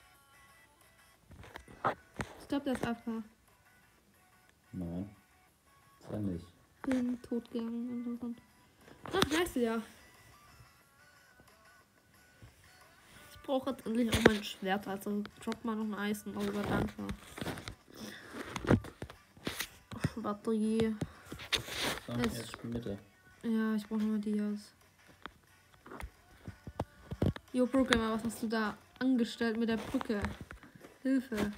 Ich glaube, der ist A F K. Nein. Ist er nicht. Bin tot gegangen. Interessant. Ach, weißt du ja. Ich brauche jetzt endlich auch mein Schwert. Also drop mal noch ein Eisen. Oh, aber dankbar. Batterie. So, Es- jetzt Mitte. Ja, ich brauche nochmal Dias. Jo, Programmer, was hast du da angestellt mit der Brücke? Hilfe.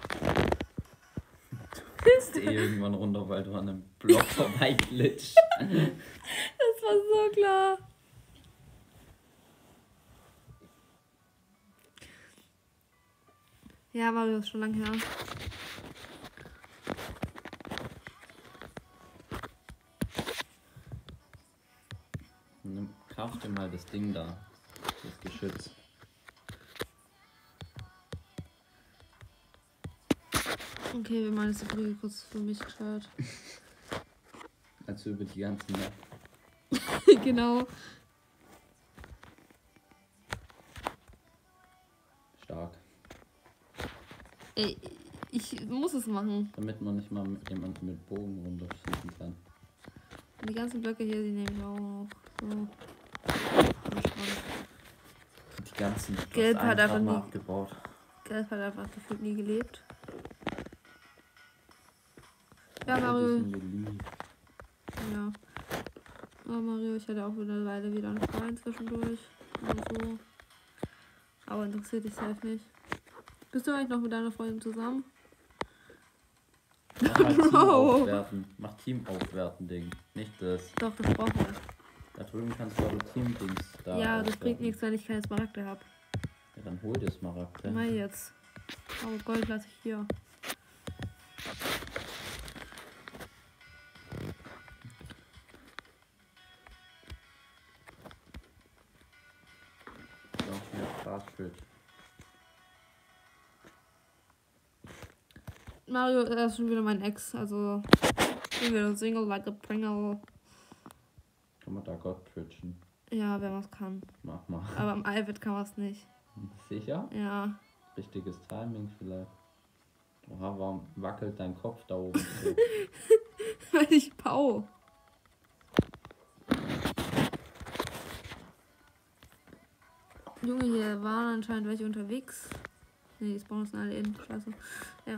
Bist eh irgendwann runter, weil du an einem Block vorbei glitscht. Das war so klar. Ja, Mario ist schon lange her. Nimm, kauf dir mal das Ding da. Das Geschütz. Okay, wir machen jetzt die Brücke kurz für mich geschaut. Also über die ganzen Map. Genau. Stark. Ey, ich muss es machen. Damit man nicht mal mit jemandem mit Bogen runterschießen kann. Die ganzen Blöcke hier, die nehme ich auch noch. So. Die ganzen Gelb hat einfach mal nie- abgebaut. Gelb hat einfach gefühlt nie gelebt. Ja, Ja, Mario. die sind geliebt. Ja. Oh, Mario, ich hatte auch wieder eine Weile wieder einen Freund zwischendurch. Und so. Aber interessiert dich selbst nicht. Bist du eigentlich noch mit deiner Freundin zusammen? Mach mal Team Bro. aufwerten. Mach Team aufwerten Ding. Nicht das. Doch, das brauchen wir. Da drüben kannst du aber Team-Dings da. Ja, das aufwerten. bringt nichts, wenn ich keine Smaragde habe. Ja, dann hol dir Smaragde. Mal jetzt. Aber Gold lasse ich hier. Doch, mehr Fast Bridge. Mario, er ist schon wieder mein Ex, also ich bin wieder Single like a Pringle. Kann man da Gott bridgen? Ja, wenn man es kann. Mach mal. Aber im Ivat kann man es nicht. Sicher? Ja. Richtiges Timing vielleicht. Oha, warum wackelt dein Kopf da oben so? Weil ich Pau. Junge, hier waren anscheinend welche unterwegs. Ne, die spawnen sind alle in. Scheiße. Ja.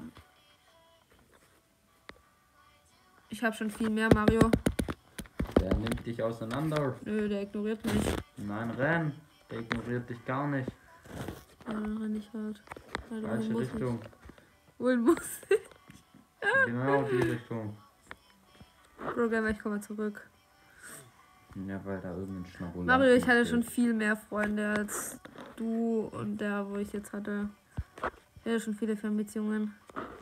Ich habe schon viel mehr, Mario. Der nimmt dich auseinander. Nö, der ignoriert mich. Nein, renn. Der ignoriert dich gar nicht. Ja, dann renn ich halt. Weil wohin Falsche muss Richtung. ich? Wohin muss ich? Genau die Richtung. Programmer, ich komme zurück. Ja, weil da irgendein Schnabulant Mario, ich hatte steht. schon viel mehr Freunde als du und der, wo ich jetzt hatte. Ich hatte schon viele Fernbeziehungen.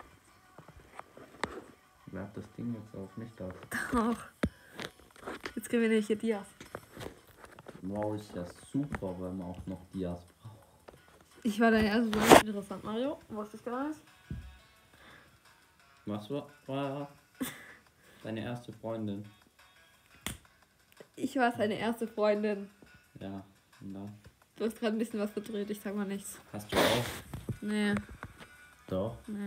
Wer hat das Ding jetzt auf mich da? Auch. Jetzt gewinne ich hier Dias. Wow, ist ja super, weil man auch noch Dias braucht. Ich war dein erstes Freund. Interessant, Mario. Wusste ich gar nicht. Was war, war deine erste Freundin? Ich war seine erste Freundin. Ja, und dann? Du hast gerade ein bisschen was verdreht, ich sag mal nichts. Hast du auch? Nee, Doch. nee.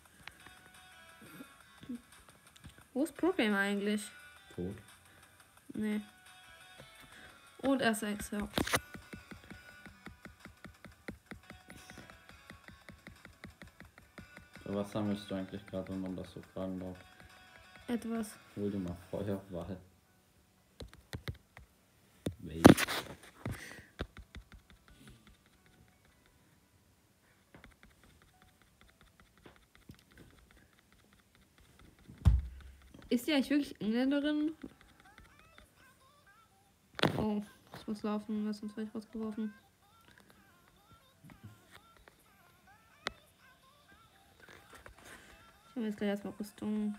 Wo ist Programmer eigentlich? Tot. Nee. Und er ist Ex, ja. So, was sammelst du eigentlich gerade, wenn man das so fragen darf? Etwas. Hol dir mal Feuerwahl. Wait. Ist die eigentlich wirklich Engländerin? Oh, ich muss laufen, weil sonst werde ich rausgeworfen. Ich habe jetzt gleich erstmal Rüstung.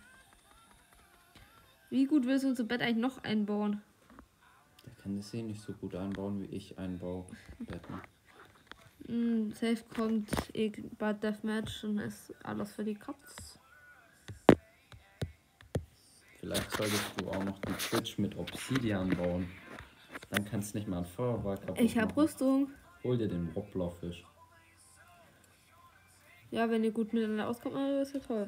Wie gut willst du unser Bett eigentlich noch einbauen? Der kann das eh nicht so gut einbauen, wie ich einbaue. Betten. Mm, safe kommt eh bald Deathmatch und ist alles für die Katz. Vielleicht solltest du auch noch die Bridge mit Obsidian bauen. Dann kannst du nicht mal ein Feuerwehr kaputt Ich habe machen. Rüstung. Hol dir den Wobblerfisch. Ja, wenn ihr gut miteinander auskommt, Mario, ist ja toll.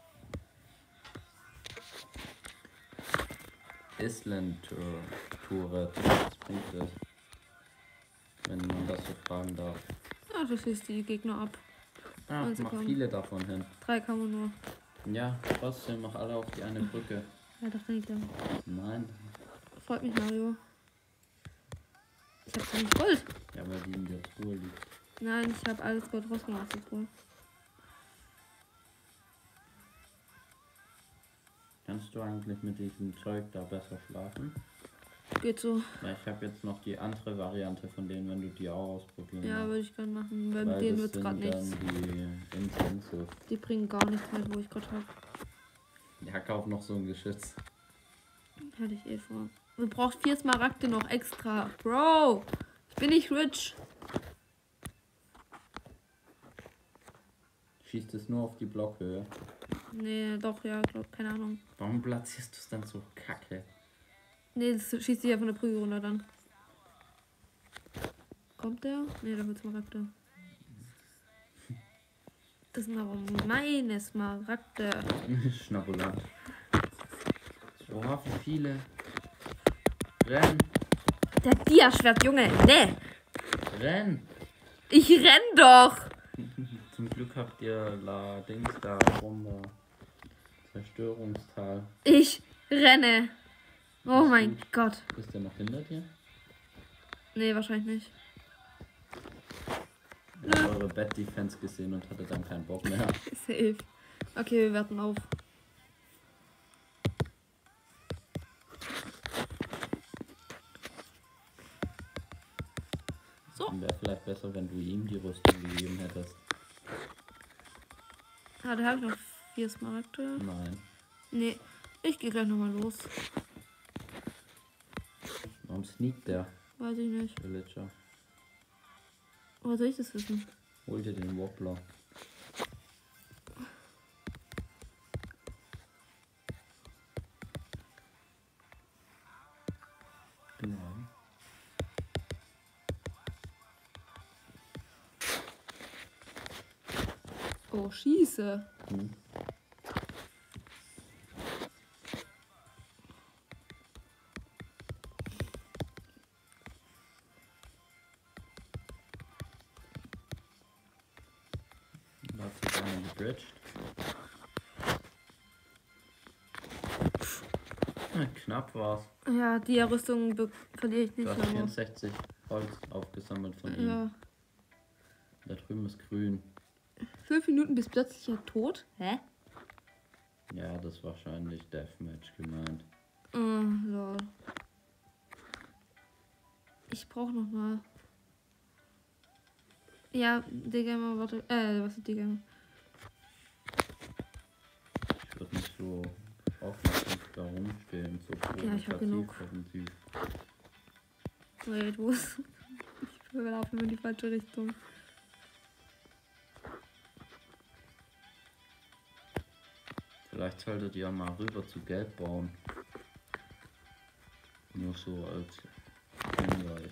Island Tour. Tour. Was bringt das? Wenn man das so fragen darf. Ah, du schießt die Gegner ab. Ah, Also mach komm. viele davon hin. Drei kann man nur. Ja, trotzdem mach alle auf die eine Brücke. Ja, doch nicht. Ja. Nein. Freut mich, Mario. Ich hab ziemlich Gold. Ja, weil die in der Truhe liegt. Nein, ich habe alles Gold rausgemacht aus der Truhe. Kannst du eigentlich mit diesem Zeug da besser schlafen? Geht so. Ja, ich habe jetzt noch die andere Variante von denen, wenn du die auch ausprobieren Ja, willst. würde ich gerne machen. Weil Weil mit denen das wird's sind gerade dann nichts. die Intensive. Die bringen gar nichts halt, wo ich gerade habe. Ja, kauf noch so ein Geschütz. Hatte ich eh vor. Man braucht vier Smaragde noch extra. Bro, ich bin nicht rich. Schießt es nur auf die Blockhöhe. Nee, doch, ja, glaub, keine Ahnung. Warum platzierst du es dann so kacke? Nee, das schießt sich ja von der Brücke runter dann. Kommt der? Nee, da wird Smaragde. Das sind aber meine Smaragde. Schnappulant. Oha, wie viele. Renn, Der Dia-Schwert, Junge. Nee. renn. Ich renn doch. Zum Glück habt ihr La Dings da rum. Da. Zerstörungstal. Ich renne. Oh Ist mein gut. Gott. Ist der noch hinter dir? Nee, wahrscheinlich nicht. Ich habe eure Bad-Defense gesehen und hatte dann keinen Bock mehr. Safe. Okay, wir warten auf. So. Wäre vielleicht besser, wenn du ihm die Rüstung gegeben hättest. Ah, da habe ich noch vier Smaragde. Nein. Nee, ich gehe gleich nochmal los. Warum sneakt der Weiß ich nicht. Villager? Woher soll ich das wissen? Hol dir den Wobbler. Genau. Oh, schieße. Hm. Lass dich einmal gebridged. Ja, knapp war's. Ja, die Rüstung be- verliere ich Du nicht hast mehr. vierundsechzig Holz aufgesammelt von ihm. Ja. Da drüben ist grün. Fünf Minuten bis plötzlich er tot. Hä? Ja, das ist wahrscheinlich Deathmatch gemeint. Oh, lol. Ich brauche noch mal. Ja, Digga, mal warte. Äh, was ist Digga? Ich würde nicht so offensiv da rumstehen. So Ja, ich hab genug. offensiv. Wait, wo ist. Ich laufe immer in die falsche Richtung. Vielleicht solltet ihr mal rüber zu Gelb bauen. Nur so als Hinweis.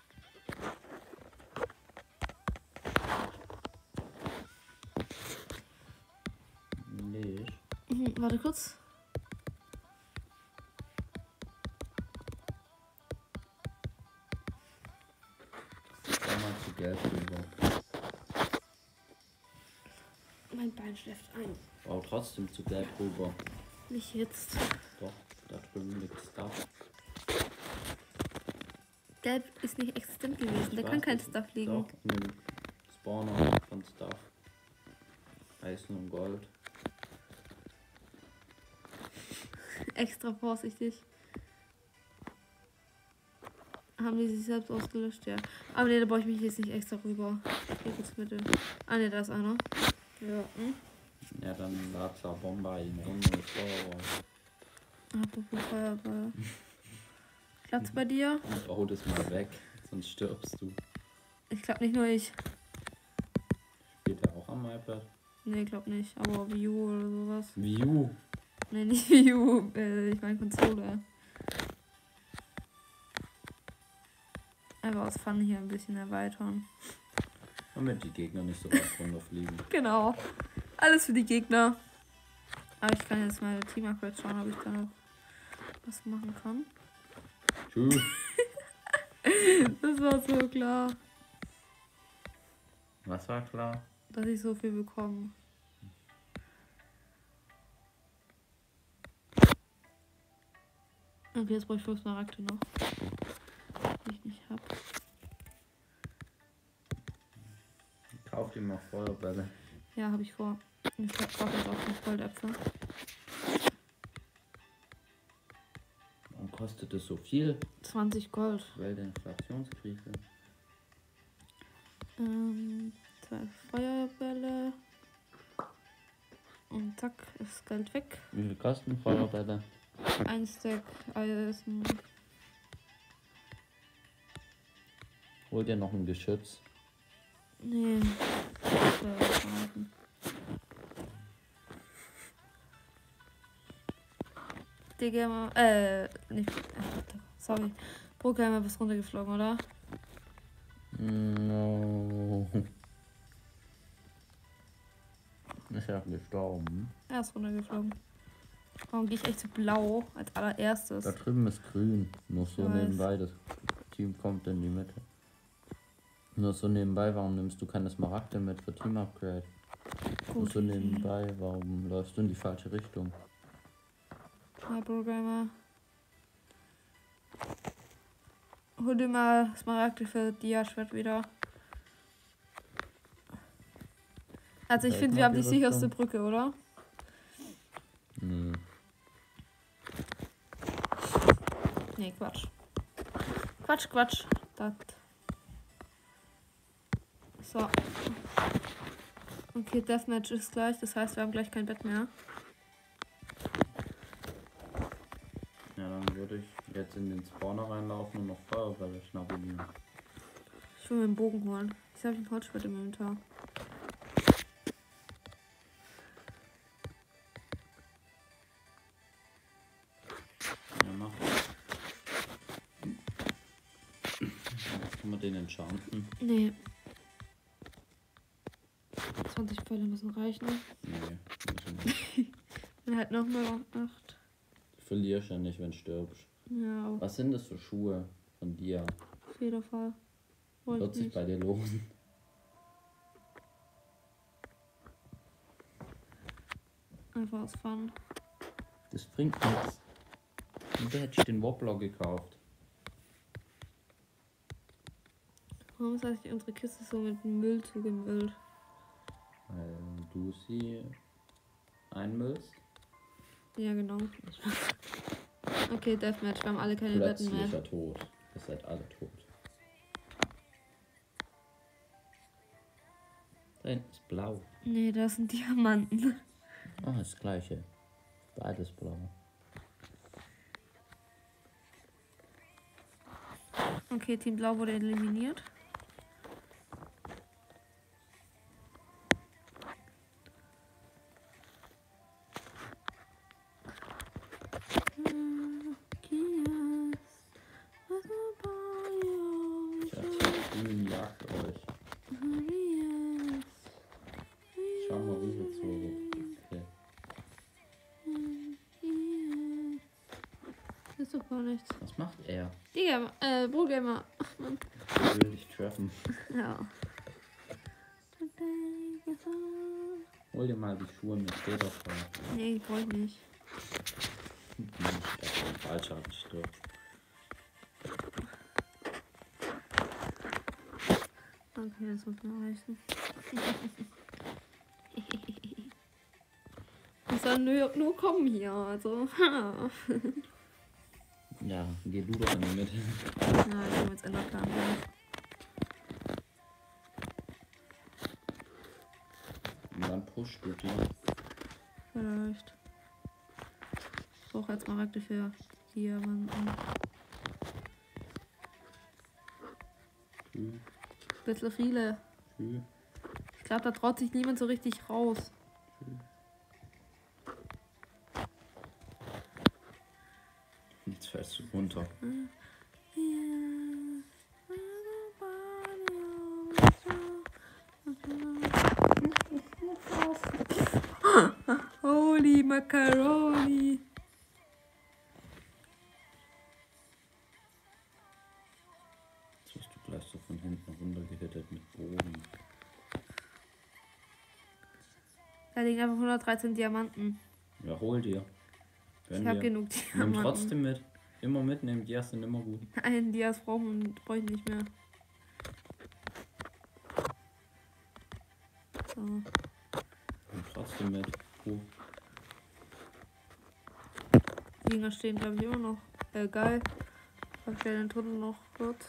Nee. Mhm, warte kurz. Komm mal zu Gelb rüber. Mein Bein schläft ein. Bau trotzdem zu Gelb rüber. Nicht jetzt. Doch, da drüben liegt Stuff. Gelb ist nicht existent gewesen. Ich Da weiß, kann kein das- Stuff liegen. Doch, in dem Spawner von Stuff. Eisen und Gold. Extra vorsichtig. Haben die sich selbst ausgelöscht, ja. Aber ne, da brauche ich mich jetzt nicht extra rüber. Hier geht's mit dem. Ah ne, da ist einer. Ja. Hm? Ja, dann Lazar Bomber ihn runter. Apropos Feuerball. Platz bei dir? Bau das mal weg, sonst stirbst du. Ich glaube nicht nur ich. Spielt er auch am iPad? Ne, glaub nicht. Aber Wii U oder sowas. View. Ne, nicht Wii U. Äh, ich meine Konsole. Einfach aus Fun hier ein bisschen erweitern. Damit die Gegner nicht so weit runterfliegen. Genau. Alles für die Gegner. Aber ich kann jetzt mal Team-Upgrade schauen, ob ich da noch was machen kann. Tschüss. Das war so klar, Was war klar? dass ich so viel bekomme. Okay, jetzt brauche ich fünf Smaragde noch. Die ich nicht habe. Kauf dir mal Feuerbälle. Ja, habe ich vor. Ich glaube, ich brauche jetzt auch fünf Goldäpfel. Warum kostet es so viel? zwanzig Gold. Weil der Inflationskrise. Ähm, zwei Feuerbälle. Und zack, ist Geld weg. Wie viel kosten Feuerbälle? Ein Stack Eisen. Hol dir noch ein Geschütz. Nee. Das war verhalten. Digga, äh, nicht, sorry. Programmer bist runtergeflogen, oder? No. Ist ja gestorben. Er ist runtergeflogen. Warum gehe ich echt so blau als allererstes? Da drüben ist grün. Nur so Ich weiß. nebenbei. Das Team kommt in die Mitte. Nur so nebenbei, warum nimmst du keine Smaragde mit für Team Upgrade? Nur Gut. so nebenbei, warum läufst du in die falsche Richtung? Hi, Programmer. Hol dir mal Smaragde für Dia-Schwert wieder. Also ich Ja, finde, ich wir mag haben die die sicherste Rüstung. Brücke, oder? Nee. Nee, Quatsch. Quatsch, Quatsch. Das. So. Okay, Deathmatch ist gleich. Das heißt, wir haben gleich kein Bett mehr. Ja, dann würde ich jetzt in den Spawner reinlaufen und noch Feuerbälle schnabulieren. Ich will mir einen Bogen holen. Ich habe ein Holzschwert im Inventar. Ja, mach. Kann man den enchanten? Nee. zwanzig Pfeile müssen reichen. Nee, müssen nicht. Dann halt nochmal acht. Du verlierst ja nicht, wenn du stirbst. Ja, auf Was sind das für Schuhe von dir? jeden Fall. Wollte Wird ich sich nicht. bei dir lohnen? Einfach aus Fun. Das bringt nichts. Wieso hätte ich den Wobbler gekauft? Warum ist eigentlich unsere Kiste so mit Müll zugemüllt? Weil du sie einmüllst. Ja, genau. Okay, Deathmatch. Wir haben alle keine Betten mehr. Plötzlicher Tod. Ihr seid alle tot. Da hinten ist blau. Nee, das sind Diamanten. Ah, das gleiche. Beides blau. Okay, Team Blau wurde eliminiert. Ich hab die grünen Jagd euch. Schau mal, wie viel so. Okay. Das ist doch gar nichts. Was macht er? Digga, äh, Brogamer. Ach man. Er will dich treffen. Ja. Hol dir mal die Schuhe mit Federfrei. Nee, ich wollte nicht. Falsch hab ich doch. Okay, das muss mir reichen. Ich soll nur, nur kommen hier, also. Ja, geh du doch in die Mitte. Ja, ich habe jetzt Enderplan. Und dann pushst du die. Vielleicht. Ich brauche jetzt Smaragde für Diamanten. Tschü, Bisschen viele. tschü, Ich glaube, da traut sich niemand so richtig raus. tschü. Jetzt fällst du runter. Holy Macaroni. Jetzt wirst du gleich so von hinten runtergehittet mit Bogen. Da liegen einfach hundertdreizehn Diamanten. Ja, hol dir. Gönn Ich habe dir. genug Nimm Diamanten. trotzdem mit. Immer mitnehmen, die ersten immer gut. Einen Dias brauchen brauche ich nicht mehr. So. Nimm trotzdem mit. Puh. Die Dinger stehen, glaube ich, immer noch. Äh, geil. Ich stelle den Tunnel noch kurz.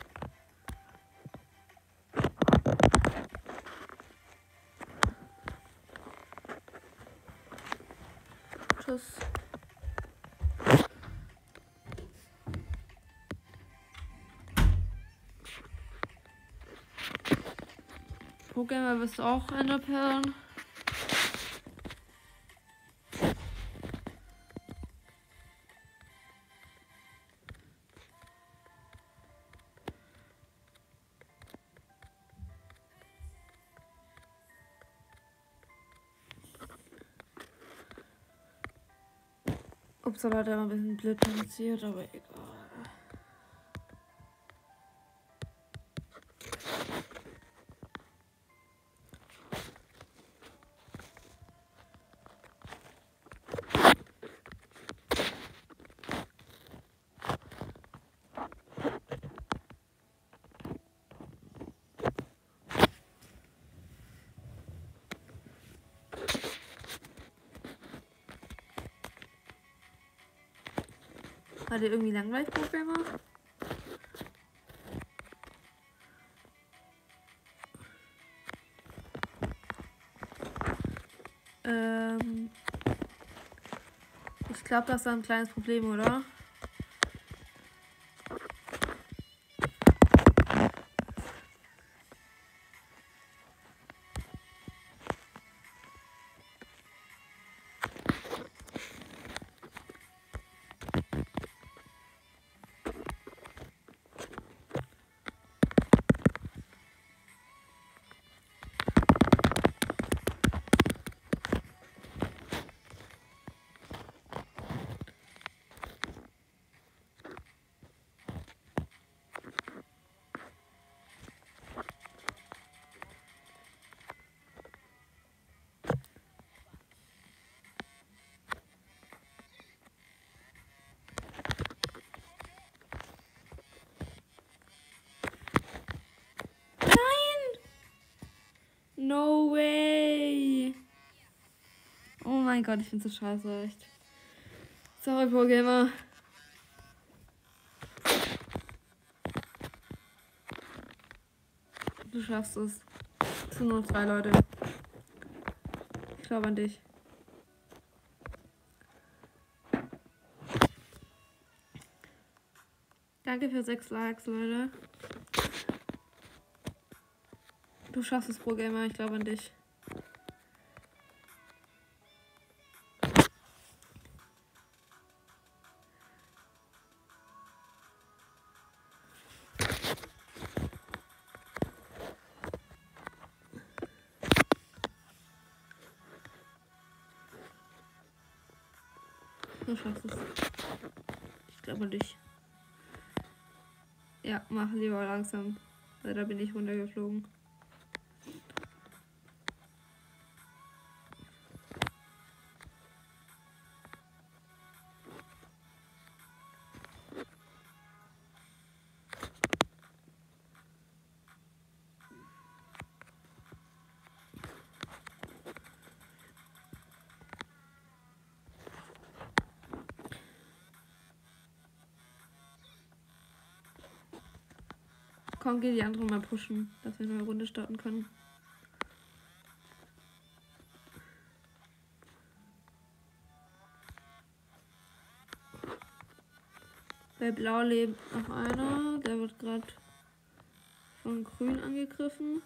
Tschüss. Pokémon bist du auch Enderperlen? Upsala hat er ein bisschen blöd produziert, aber egal. Hat er irgendwie langweilig Programmer? Ähm. Ich glaube, das ist ein kleines Problem, oder? No way! Oh mein Gott, ich bin so scheiße, echt. Sorry, Pro Gamer. Du schaffst es. Es sind nur noch drei Leute. Ich glaube an dich. Danke für sechs Likes, Leute. Du schaffst es, Pro Gamer. Ich glaube an dich. Du schaffst es. Ich glaube an dich. Ja, mach lieber langsam. Weil da bin ich runtergeflogen. Komm, geh die anderen mal pushen, dass wir eine neue Runde starten können. Bei Blau lebt noch einer. Der wird gerade von Grün angegriffen.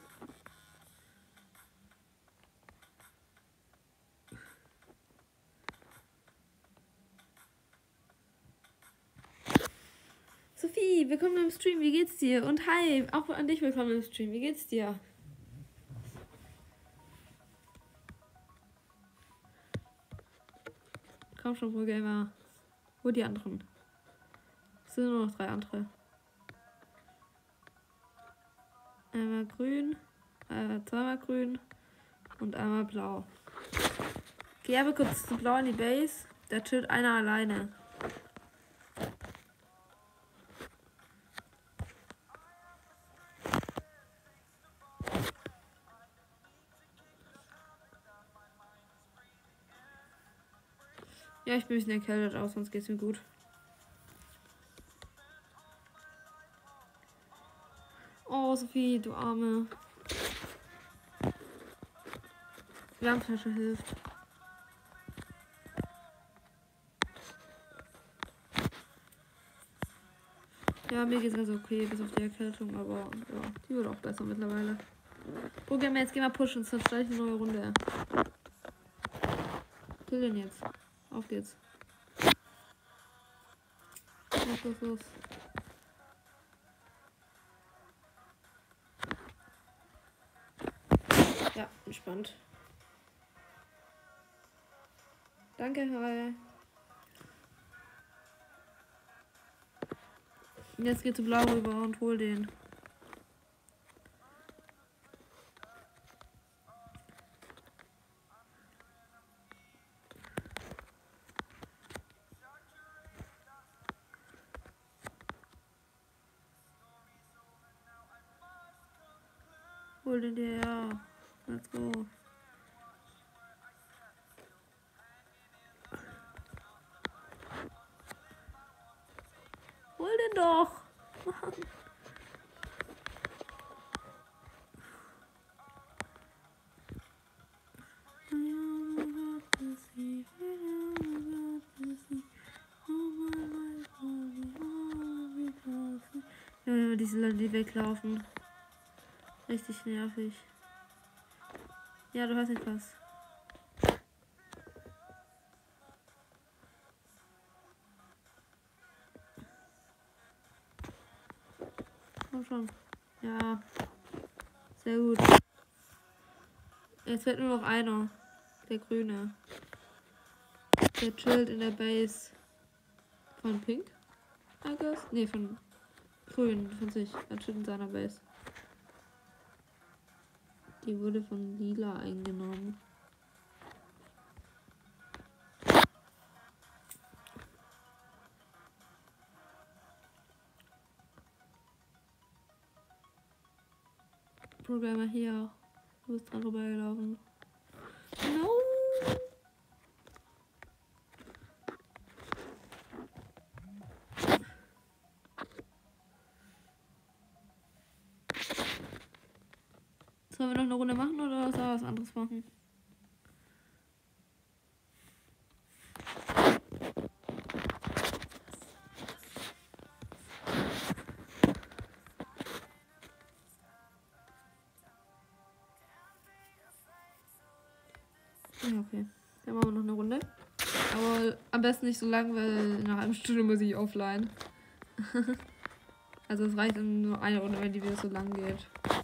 Sophie, willkommen im Stream, wie geht's dir? Und hi, auch an dich willkommen im Stream, wie geht's dir? Komm schon, Pro Gamer. Wo die anderen? Es sind nur noch drei andere. Einmal grün, äh, zweimal grün und einmal blau. Geh aber kurz zu blau in die Base. Da chillt einer alleine. Ja, ich bin ein bisschen erkältet aus, sonst geht's mir gut. Oh, Sophie, du Arme. Wärmflasche hilft. Ja, mir geht's also okay, bis auf die Erkältung, aber ja, die wird auch besser mittlerweile. Probieren wir jetzt, geh mal pushen, sonst gleich eine neue Runde. Kill den jetzt. Auf geht's. Los, los, los. Ja, entspannt. Danke, hi. Jetzt geh zu blau rüber und hol den. Hol den dir, ja. Let's go. Hol den doch. Mann. Ja, diese Leute, die weglaufen. Richtig nervig. Ja, du hast nicht was. Komm schon. Ja. Sehr gut. Jetzt wird nur noch einer. Der Grüne. Der chillt in der Base von Pink. I guess. Nee, von Grün, von sich. Er chillt in seiner Base. Die wurde von Lila eingenommen. Programmer hier. Du bist dran vorbeigelaufen. No! Sollen wir noch eine Runde machen oder soll er was anderes machen? Ja, okay. Dann machen wir noch eine Runde. Aber am besten nicht so lang, weil nach einer Stunde muss ich offline. Also es reicht dann nur eine Runde, wenn die wieder so lang geht.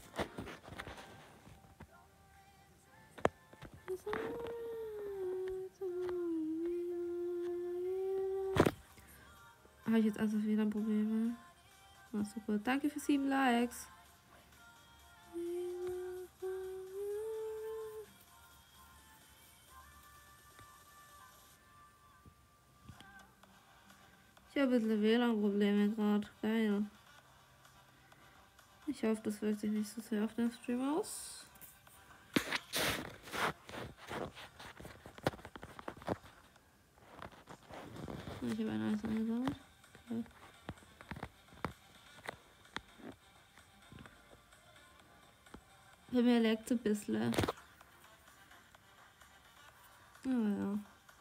Habe ich jetzt also wieder Probleme? Na super. Danke für sieben Likes. Ich habe ein bisschen W L A N-Probleme gerade. Geil. Ich hoffe, das wirkt sich nicht so sehr auf den Stream aus. Ich habe ein Eis angesammelt. Okay. Bei mir leckt ein bisschen. Oh ja.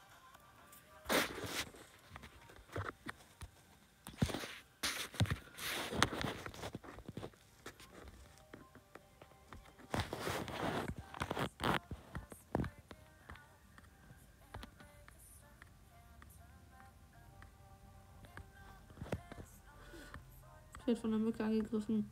Ich werde von der Mücke angegriffen.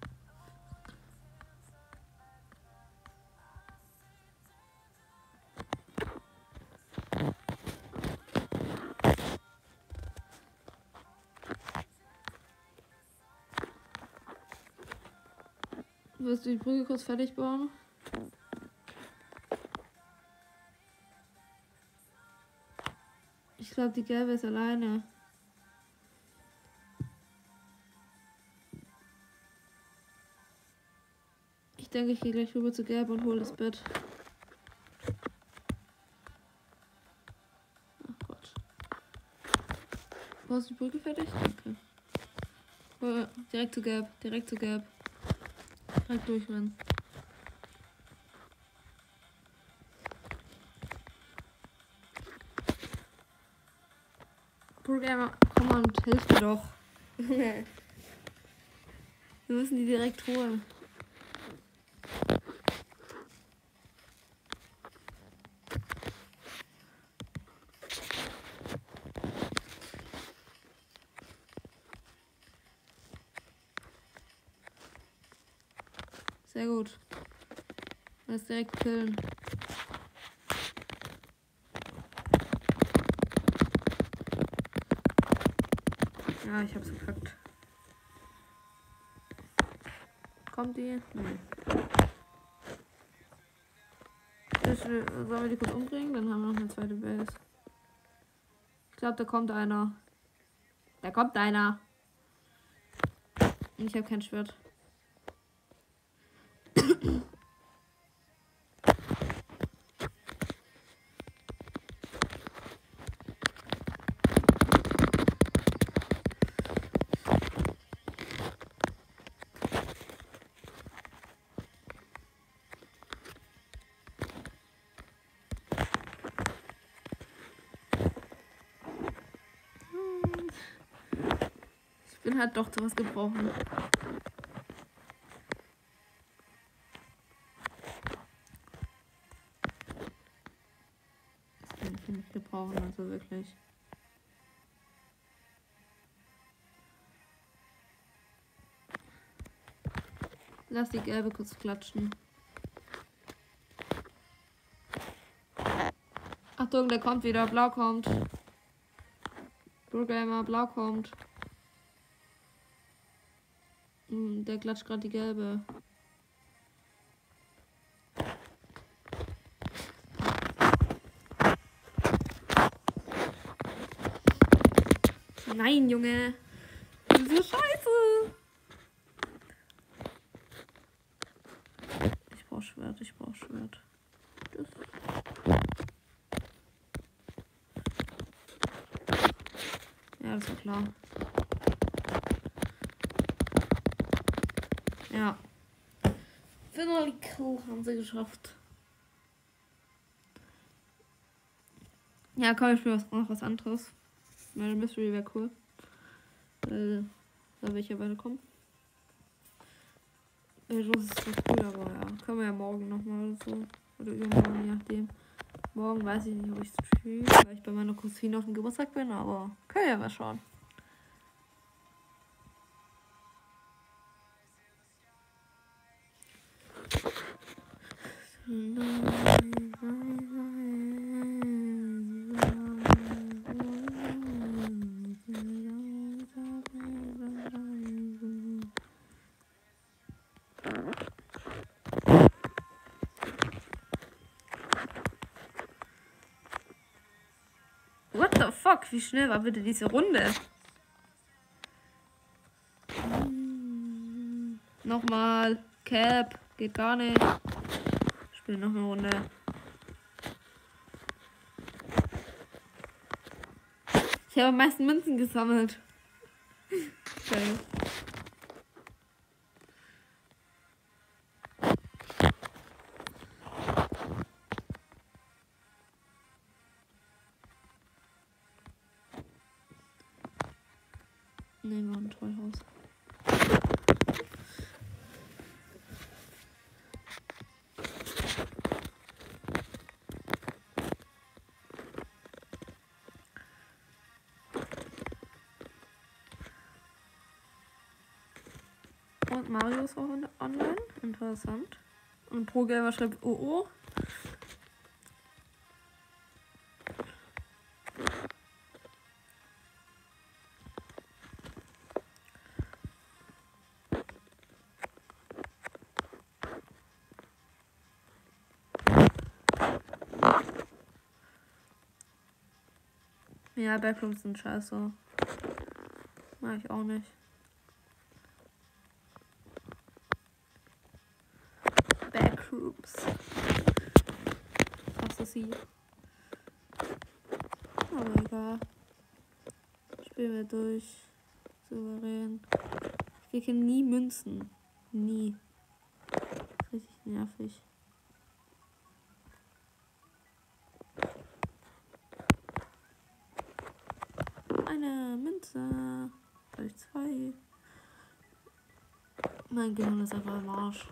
Wirst du die Brücke kurz fertig bauen? Ich glaube, die gelbe ist alleine. Ich denke, ich gehe gleich rüber zu gelb und hole das Bett. Ach Gott. Baust du die Brücke fertig? Danke. Oh, direkt zu gelb, direkt zu gelb. Direkt durchrennen. Programmer, komm mal und hilf mir doch. Wir müssen die direkt holen. Sehr gut. Lass direkt killen. Ja, ich hab's verkackt. Kommt die? Nee. Ich, sollen wir die kurz umbringen? Dann haben wir noch eine zweite Base. Ich glaube, da kommt einer. Da kommt einer. Ich habe kein Schwert. Ich bin halt doch zu was gebrochen. Ich bin nicht gebrauchen, also wirklich. Lass die gelbe kurz klatschen. Achtung, der kommt wieder. Blau kommt. Burgamer, blau kommt. Hm, der klatscht gerade die gelbe. Nein, Junge. Diese Scheiße. Ich brauch Schwert, ich brauch Schwert. Das. Ja, das war klar. Ja. Finally Kill haben sie geschafft. Ja, komm, ich spiele was, noch was anderes. Meine Mystery wäre cool. Weil da will ich ja weiterkommen. Äh, das ist was cool, aber ja. Können wir ja morgen nochmal so. Oder übermorgen, je nachdem. Morgen weiß ich nicht, ob ich streame, weil ich bei meiner Cousine auf dem Geburtstag bin, aber können ja mal schauen. What the fuck? Wie schnell war bitte diese Runde? Hm. Nochmal. Cap. Geht gar nicht. Spiel noch eine Runde. Ich habe am meisten Münzen gesammelt. Okay. Nehmen wir ein Trollhaus. Und Mario ist auch online. Interessant. Und Pro-Gamer schreibt O O. Ja, Backrooms sind scheiße. Mag ich auch nicht. Backrooms. Was ist sie? Aber egal. Spielen wir durch. Souverän. Wir kriegen nie Münzen. Nie. Richtig nervig. Eine Münze. Gleich zwei. Mein Gehirn ist einfach im Arsch.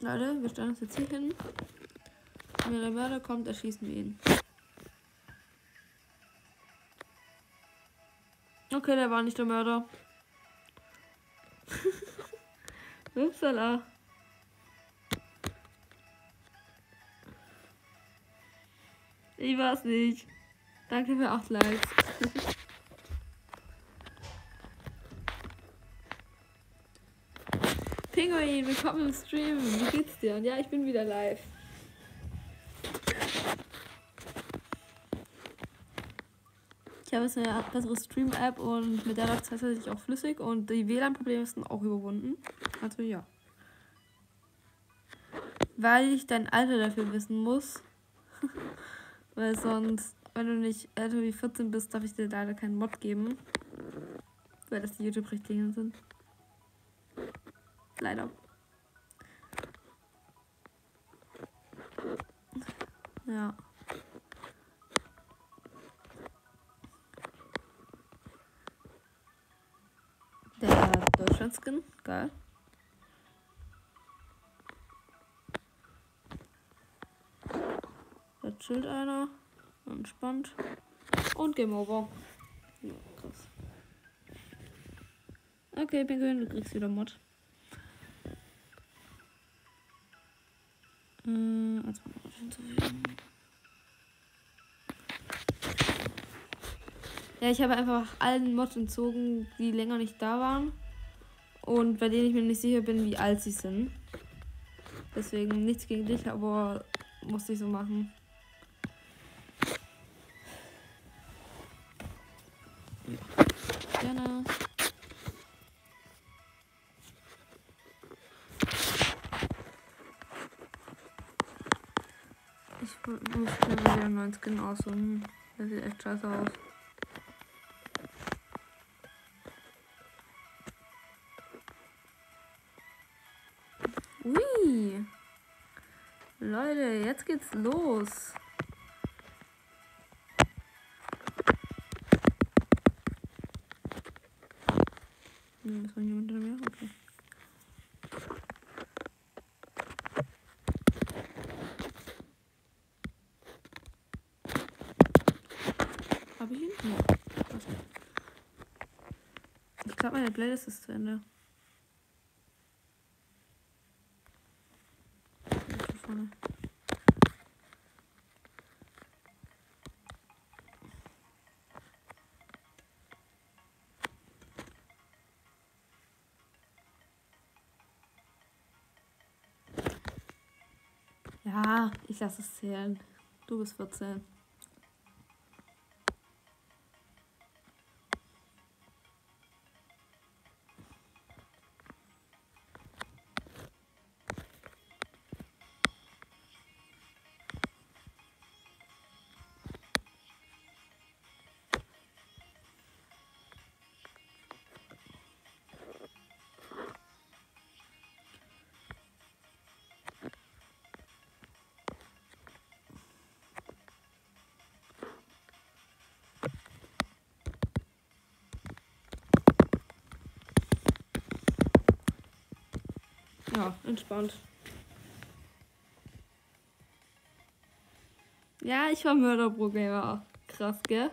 Leute, wir stellen uns jetzt hier hin. Wenn der Mörder kommt, erschießen wir ihn. Okay, der war nicht der Mörder. Upsala. Ich weiß nicht. Danke für acht Likes. Pinguin, willkommen im Stream. Wie geht's dir? Und ja, ich bin wieder live. Ich habe jetzt eine bessere Stream-App und mit der läuft es tatsächlich auch flüssig und die W L A N-Probleme sind auch überwunden. Also ja. Weil ich dein Alter dafür wissen muss. Weil sonst, wenn du nicht älter wie vierzehn bist, darf ich dir leider keinen Mod geben. Weil das die YouTube-Richtlinien sind. Leider. Ja. Der Deutschland-Skin, geil. Da chillt einer. Entspannt. Und Game Over. Ja, krass. Okay, Pinguin, du kriegst wieder Mod. Äh, als ja, ich habe einfach allen Mods entzogen, die länger nicht da waren. Und bei denen ich mir nicht sicher bin, wie alt sie sind. Deswegen nichts gegen dich, aber musste ich so machen. Ja. Gerne. Ich muss mir wieder einen neuen Skin aussuchen. Der sieht echt scheiße aus. Ui. Leute, jetzt geht's los. Hm, ist noch jemand hinter mir? Okay. Hab ich ihn? Ja. Ich glaube, meine Playlist ist zu Ende. Vorne. Ja, ich lasse es zählen. Du bist vierzehn. Ja, entspannt. Ja, ich war Mörderprogramer. Krass, gell?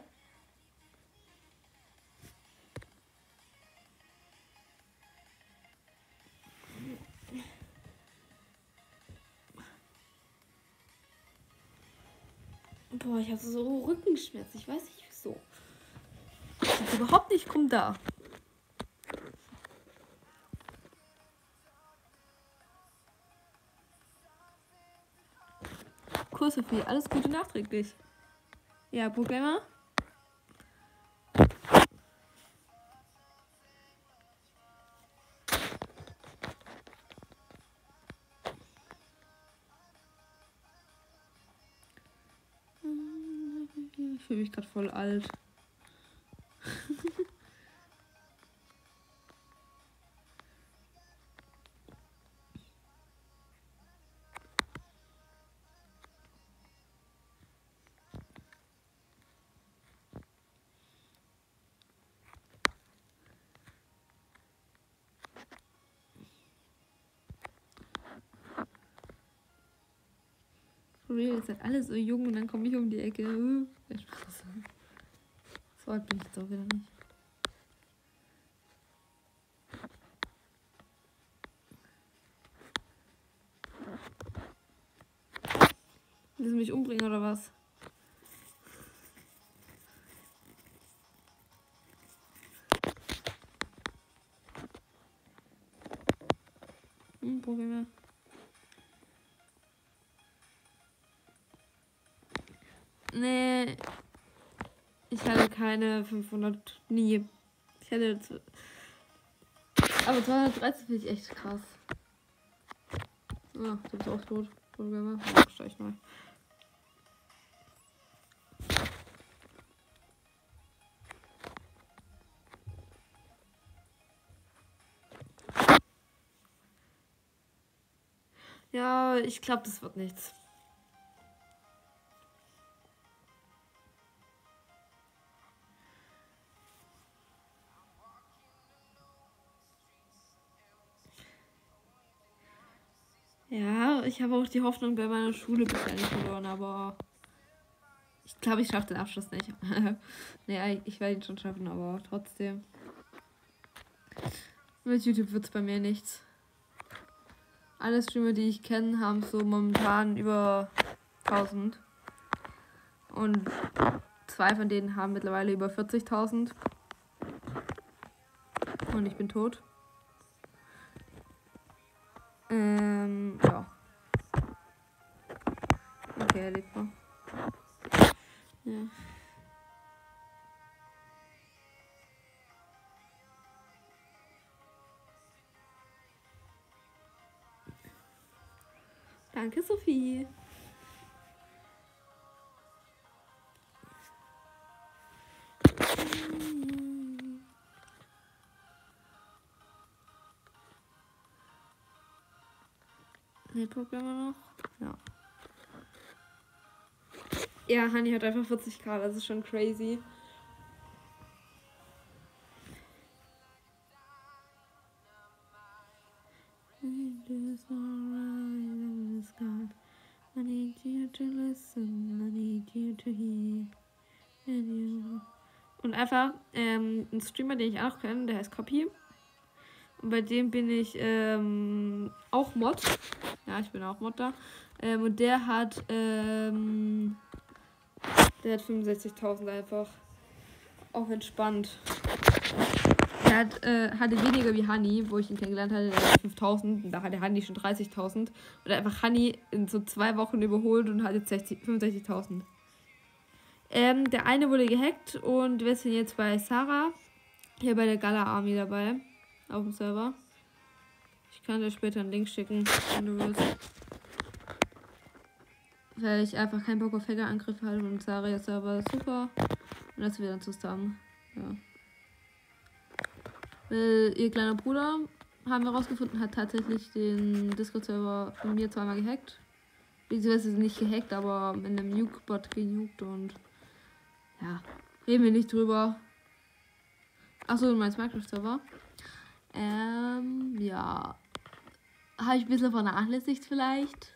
Boah, ich habe so Rückenschmerzen. Ich weiß nicht wieso. Ich bin überhaupt nicht krumm da. Cool, Sophie. Alles Gute nachträglich. Ja, Programmer. Ich fühle mich gerade voll alt. For real, ihr seid alle so jung und dann komme ich um die Ecke. Uh, Spaß. So alt bin ich jetzt auch wieder nicht. Willst du mich umbringen oder was? Hm, Probleme. Nee. Ich hatte keine fünfhundert. Nie. Ich hatte. Z- Aber zweihundertdreizehn finde ich echt krass. Ah, du bist auch tot. Probleme. Ja, steig mal. Ja, ich glaube, das wird nichts. Ja, ich habe auch die Hoffnung bei meiner Schule bisher nicht verloren, aber ich glaube, ich schaffe den Abschluss nicht. Nee, ich werde ihn schon schaffen, aber trotzdem. Mit YouTube wird es bei mir nichts. Alle Streamer, die ich kenne, haben so momentan über tausend. Und zwei von denen haben mittlerweile über vierzigtausend. Und ich bin tot. Ähm, ja. Okay, er lebt noch. Ja. Danke, Sophie. Probleme noch? Ja. Ja, Hani hat einfach vierzig K, das ist schon crazy. I need you to listen, I need you to hear. Und einfach ähm, ein Streamer, den ich auch kenne, der heißt Copy. Und bei dem bin ich ähm, auch Mod. Ja, ich bin auch Mod da. Ähm, und der hat ähm, der hat fünfundsechzigtausend einfach. Auch entspannt. Der hat, äh, hatte weniger wie Hani, wo ich ihn kennengelernt hatte, der hatte fünftausend. Und da hatte Hani schon dreißigtausend. Und einfach Hani in so zwei Wochen überholt und hat jetzt fünfundsechzigtausend. Ähm, der eine wurde gehackt und wir sind jetzt bei Sarah. Hier bei der Gala Army dabei. Auf dem Server. Ich kann dir später einen Link schicken, wenn du willst. Weil ich einfach keinen Bock auf Hackerangriffe hatte und Sarah ist Server super. Und das wir dann zusammen. Ja. Weil ihr kleiner Bruder, haben wir rausgefunden, hat tatsächlich den Discord-Server von mir zweimal gehackt. Beziehungsweise nicht gehackt, aber mit einem Nuke-Bot gejuckt und ja, reden wir nicht drüber. Achso, du meinst Minecraft-Server? Ähm, ja. Habe ich ein bisschen vernachlässigt vielleicht.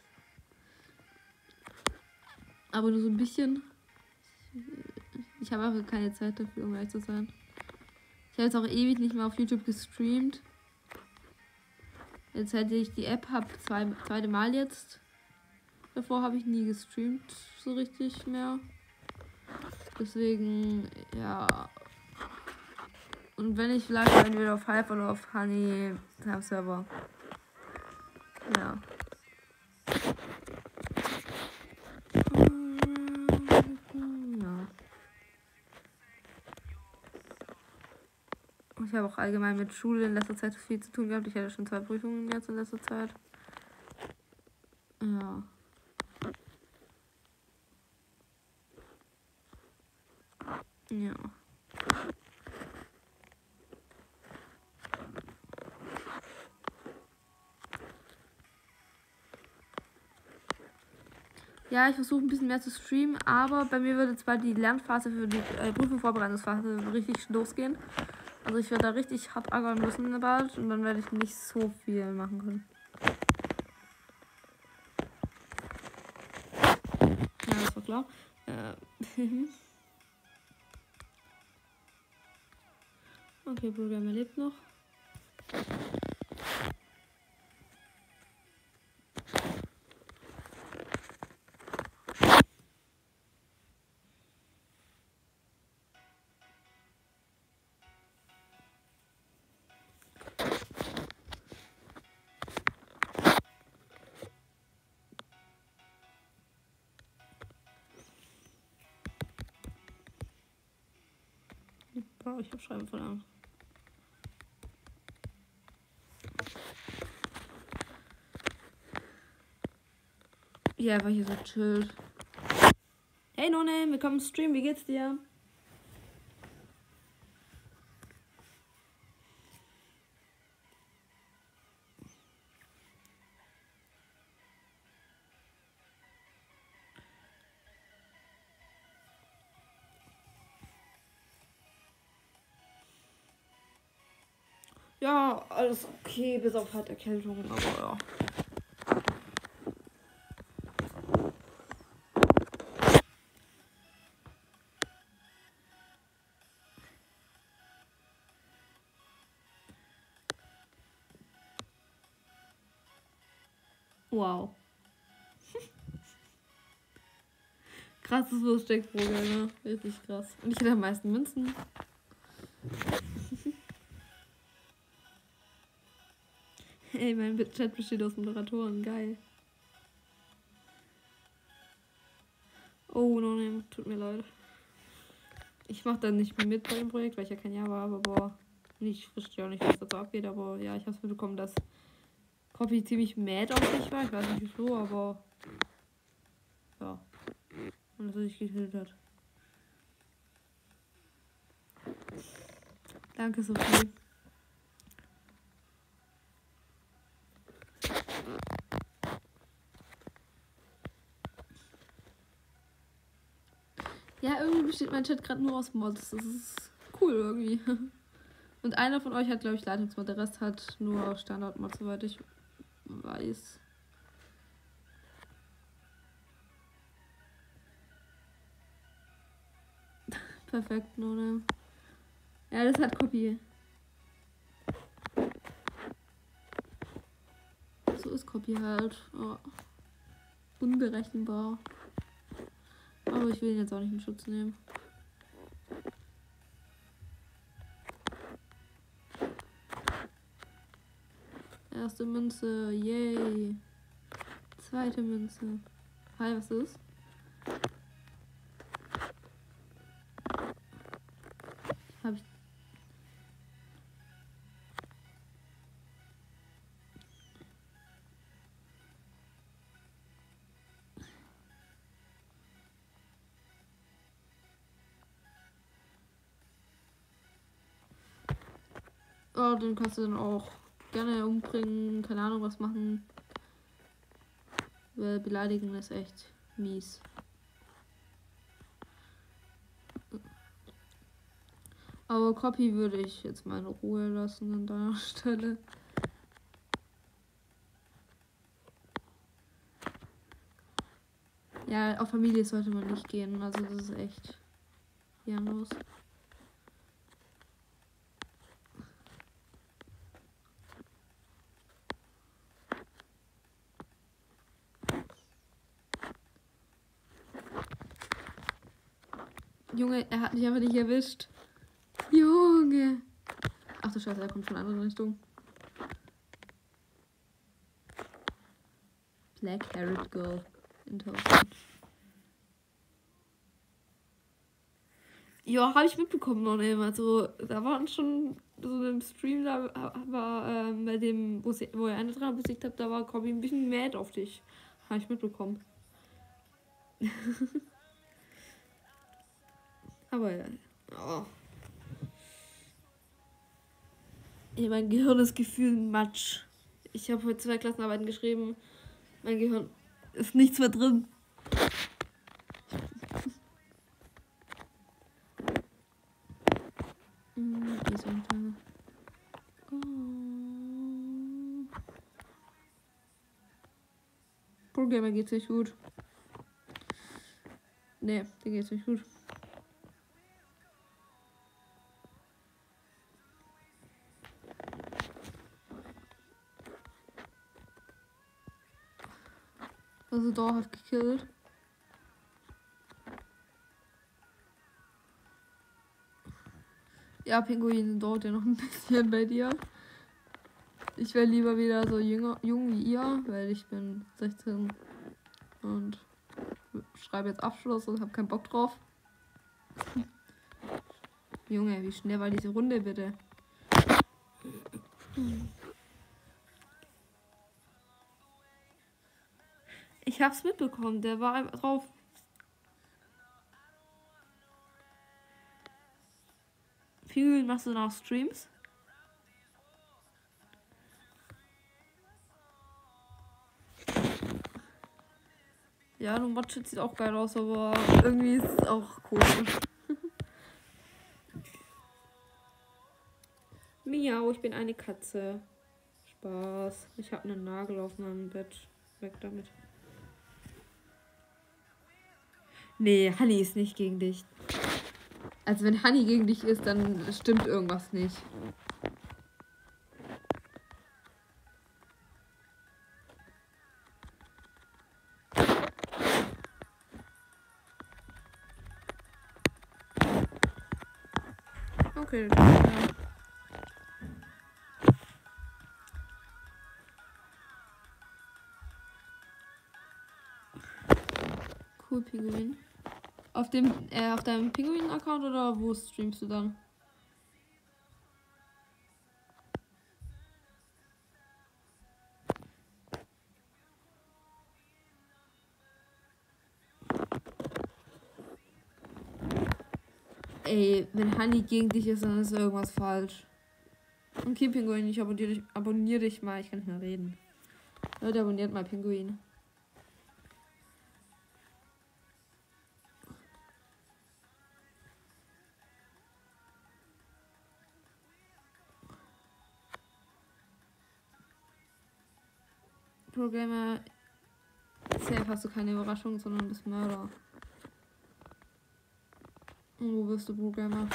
Aber nur so ein bisschen. Ich habe einfach keine Zeit dafür, um ehrlich zu sein. Ich habe jetzt auch ewig nicht mehr auf YouTube gestreamt. Jetzt hätte ich die App, habe zwei, zweite Mal jetzt. Davor habe ich nie gestreamt, so richtig mehr. Deswegen, ja. Und wenn ich vielleicht entweder auf Hype oder auf Honey am Server. Ja. Ja. Ich habe auch allgemein mit Schule in letzter Zeit viel zu tun gehabt. Ich hatte schon zwei Prüfungen jetzt in letzter Zeit. Ja. Ja. Ja, ich versuche ein bisschen mehr zu streamen, aber bei mir wird jetzt bald die Lernphase für die äh, Prüfungsvorbereitungsphase richtig losgehen. Also ich werde da richtig hart ackern müssen bald und dann werde ich nicht so viel machen können. das war klar. Äh, okay, Programmer lebt noch. Wow, ich hab Schreiben verlangt. Ja, war hier so chillt. Hey Nonne, willkommen im Stream, wie geht's dir? Ja, alles okay, bis auf halt Erkältung, aber ja. Wow. Krasses Wurststeckbrot, ne? Richtig krass. Und ich hätte am meisten Münzen. Ey, mein Chat besteht aus Moderatoren, geil. Oh, no, ne, tut mir leid. Ich mach dann nicht mehr mit bei dem Projekt, weil ich ja kein Java habe, aber ich verstehe auch nicht, was dazu abgeht, aber ja, ich hab's mitbekommen, dass Copy ziemlich mad auf sich war. Ich weiß nicht wieso, aber ja. Und dass er sich gekillt hat. Danke, Sophie. Ja, irgendwie besteht mein Chat gerade nur aus Mods. Das ist cool irgendwie. Und einer von euch hat, glaube ich, Leitungsmod. Der Rest hat nur Standardmod, soweit ich weiß. Perfekt, None. Ja, das hat Copy. So ist Copy halt. Oh. Unberechenbar. Aber ich will ihn jetzt auch nicht in Schutz nehmen. Erste Münze, yay. Zweite Münze. Hi, was ist? Hab ich. Oh, den kannst du dann auch gerne umbringen, keine Ahnung was machen. Weil beleidigen ist echt mies. Aber Copy würde ich jetzt mal in Ruhe lassen an deiner Stelle. Ja, auf Familie sollte man nicht gehen, also das ist echt ehrenlos. Junge, er hat mich einfach nicht erwischt. Junge. Ach du Scheiße, er kommt von einer anderen Richtung. Black Haired Girl in tausend. Ja, habe ich mitbekommen noch nicht. Also, da waren schon so im Stream, da war ähm, bei dem, wo, sie, wo ihr eine dran besiegt habt, da war Copy ein bisschen mad auf dich. Habe ich mitbekommen. Aber ja. Oh. Ja, mein Gehirn ist gefühlt Matsch. Ich habe heute zwei Klassenarbeiten geschrieben. Mein Gehirn ist nichts mehr drin. Hm, oh. Programmer geht's nicht gut. Nee, dir geht's nicht gut. Also dauerhaft gekillt. Ja, Pinguine dauert ja noch ein bisschen bei dir. Ich wäre lieber wieder so jünger, jung wie ihr, weil ich bin sechzehn und schreibe jetzt Abschluss und habe keinen Bock drauf. Junge, wie schnell war diese Runde bitte? Ich hab's mitbekommen, der war einfach drauf. Viel machst du noch Streams? Ja, du Watchit sieht auch geil aus, aber irgendwie ist es auch komisch. Miau, ich bin eine Katze. Spaß. Ich habe einen Nagel auf meinem Bett. Weg damit. Nee, Honey ist nicht gegen dich. Also wenn Honey gegen dich ist, dann stimmt irgendwas nicht. Okay, ja. Cool, Pinguin. Auf dem, äh, auf deinem Pinguin-Account oder wo streamst du dann? Ey, wenn Honey gegen dich ist, dann ist irgendwas falsch. Okay, Pinguin, ich abonniere dich, abonniere dich mal. Ich kann nicht mehr reden. Leute, abonniert mal Pinguin. Programmer, safe hast du keine Überraschung, sondern bist Mörder. Und wo bist du, Programmer?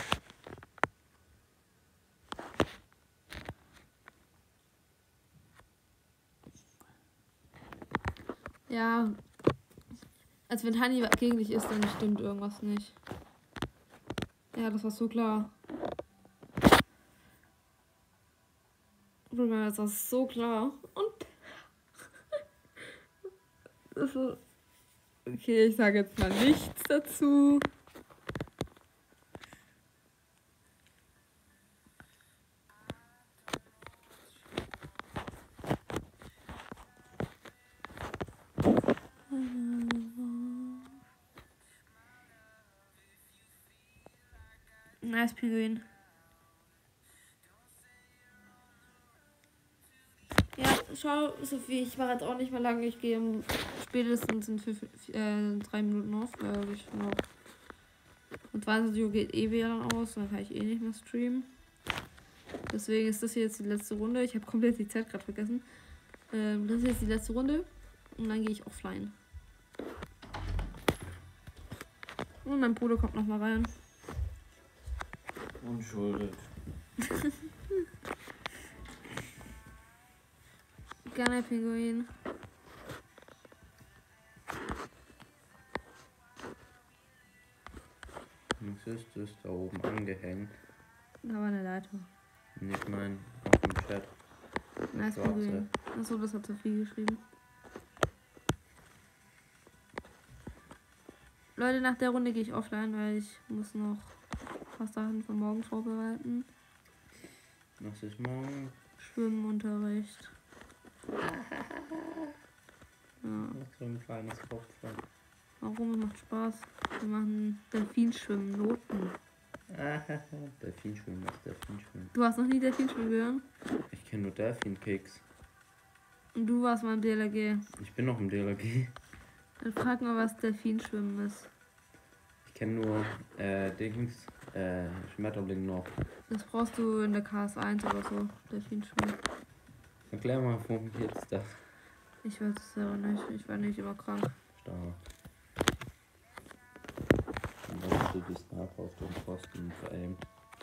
Ja, als wenn Honey gegen dich ist, dann stimmt irgendwas nicht. Ja, das war so klar. Programmer, das war so klar. Und das war okay, ich sage jetzt mal nichts dazu. Nice, Pinguin. Ja, schau, Sophie, ich mache jetzt auch nicht mehr lange. Ich gehe um spätestens in fünf, äh, drei Minuten auf, weil ich noch. Und zweiundzwanzig Uhr geht eh wieder dann aus, dann kann ich eh nicht mehr streamen. Deswegen ist das hier jetzt die letzte Runde. Ich habe komplett die Zeit gerade vergessen. Ähm, das ist jetzt die letzte Runde. Und dann gehe ich offline. Und mein Bruder kommt nochmal rein. Unschuldig. Gerne, Pinguin. Was ist das da oben angehängt? Da war eine Leiter. Ich meine, auf dem Chat. Nice, Pinguin. Achso, das hat Sophie geschrieben. Leute, nach der Runde gehe ich offline, weil ich muss noch ein paar Sachen von morgen vorbereiten. Was ist morgen? Schwimmunterricht. Ja. So ein kleines Kopf. Warum? Es macht Spaß. Wir machen Delfinschwimmen, Noten. Delfinschwimmen, was Delfinschwimmen? Du hast noch nie Delfinschwimmen gehört? Ich kenne nur Delfinkicks. Und du warst mal im D L R G. Ich bin noch im D L R G. Dann frag mal, was Delfinschwimmen ist. Ich kenne nur äh, Dings, äh, Schmetterling noch. Das brauchst du in der K S eins oder so. Delfinschwimmen. Erklär mal, worum geht's da? Ich weiß es selber nicht. Ich war nicht immer krank. Stark. die Sniper auf den Pfosten veraimt.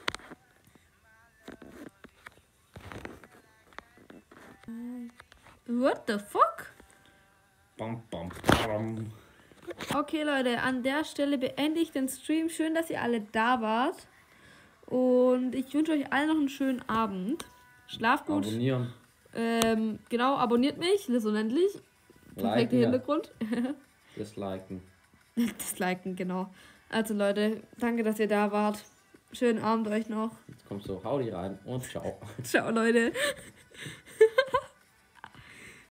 What the fuck? Bam, bam, bam. Okay, Leute, an der Stelle beende ich den Stream. Schön, dass ihr alle da wart. Und ich wünsche euch allen noch einen schönen Abend. Schlaft gut. Abonnieren. Ähm, genau, abonniert mich, das ist unendlich. Perfekter Hintergrund. Disliken. Disliken, genau. Also Leute, danke, dass ihr da wart. Schönen Abend euch noch. Jetzt kommst du Howdy rein und ciao. Ciao, Leute.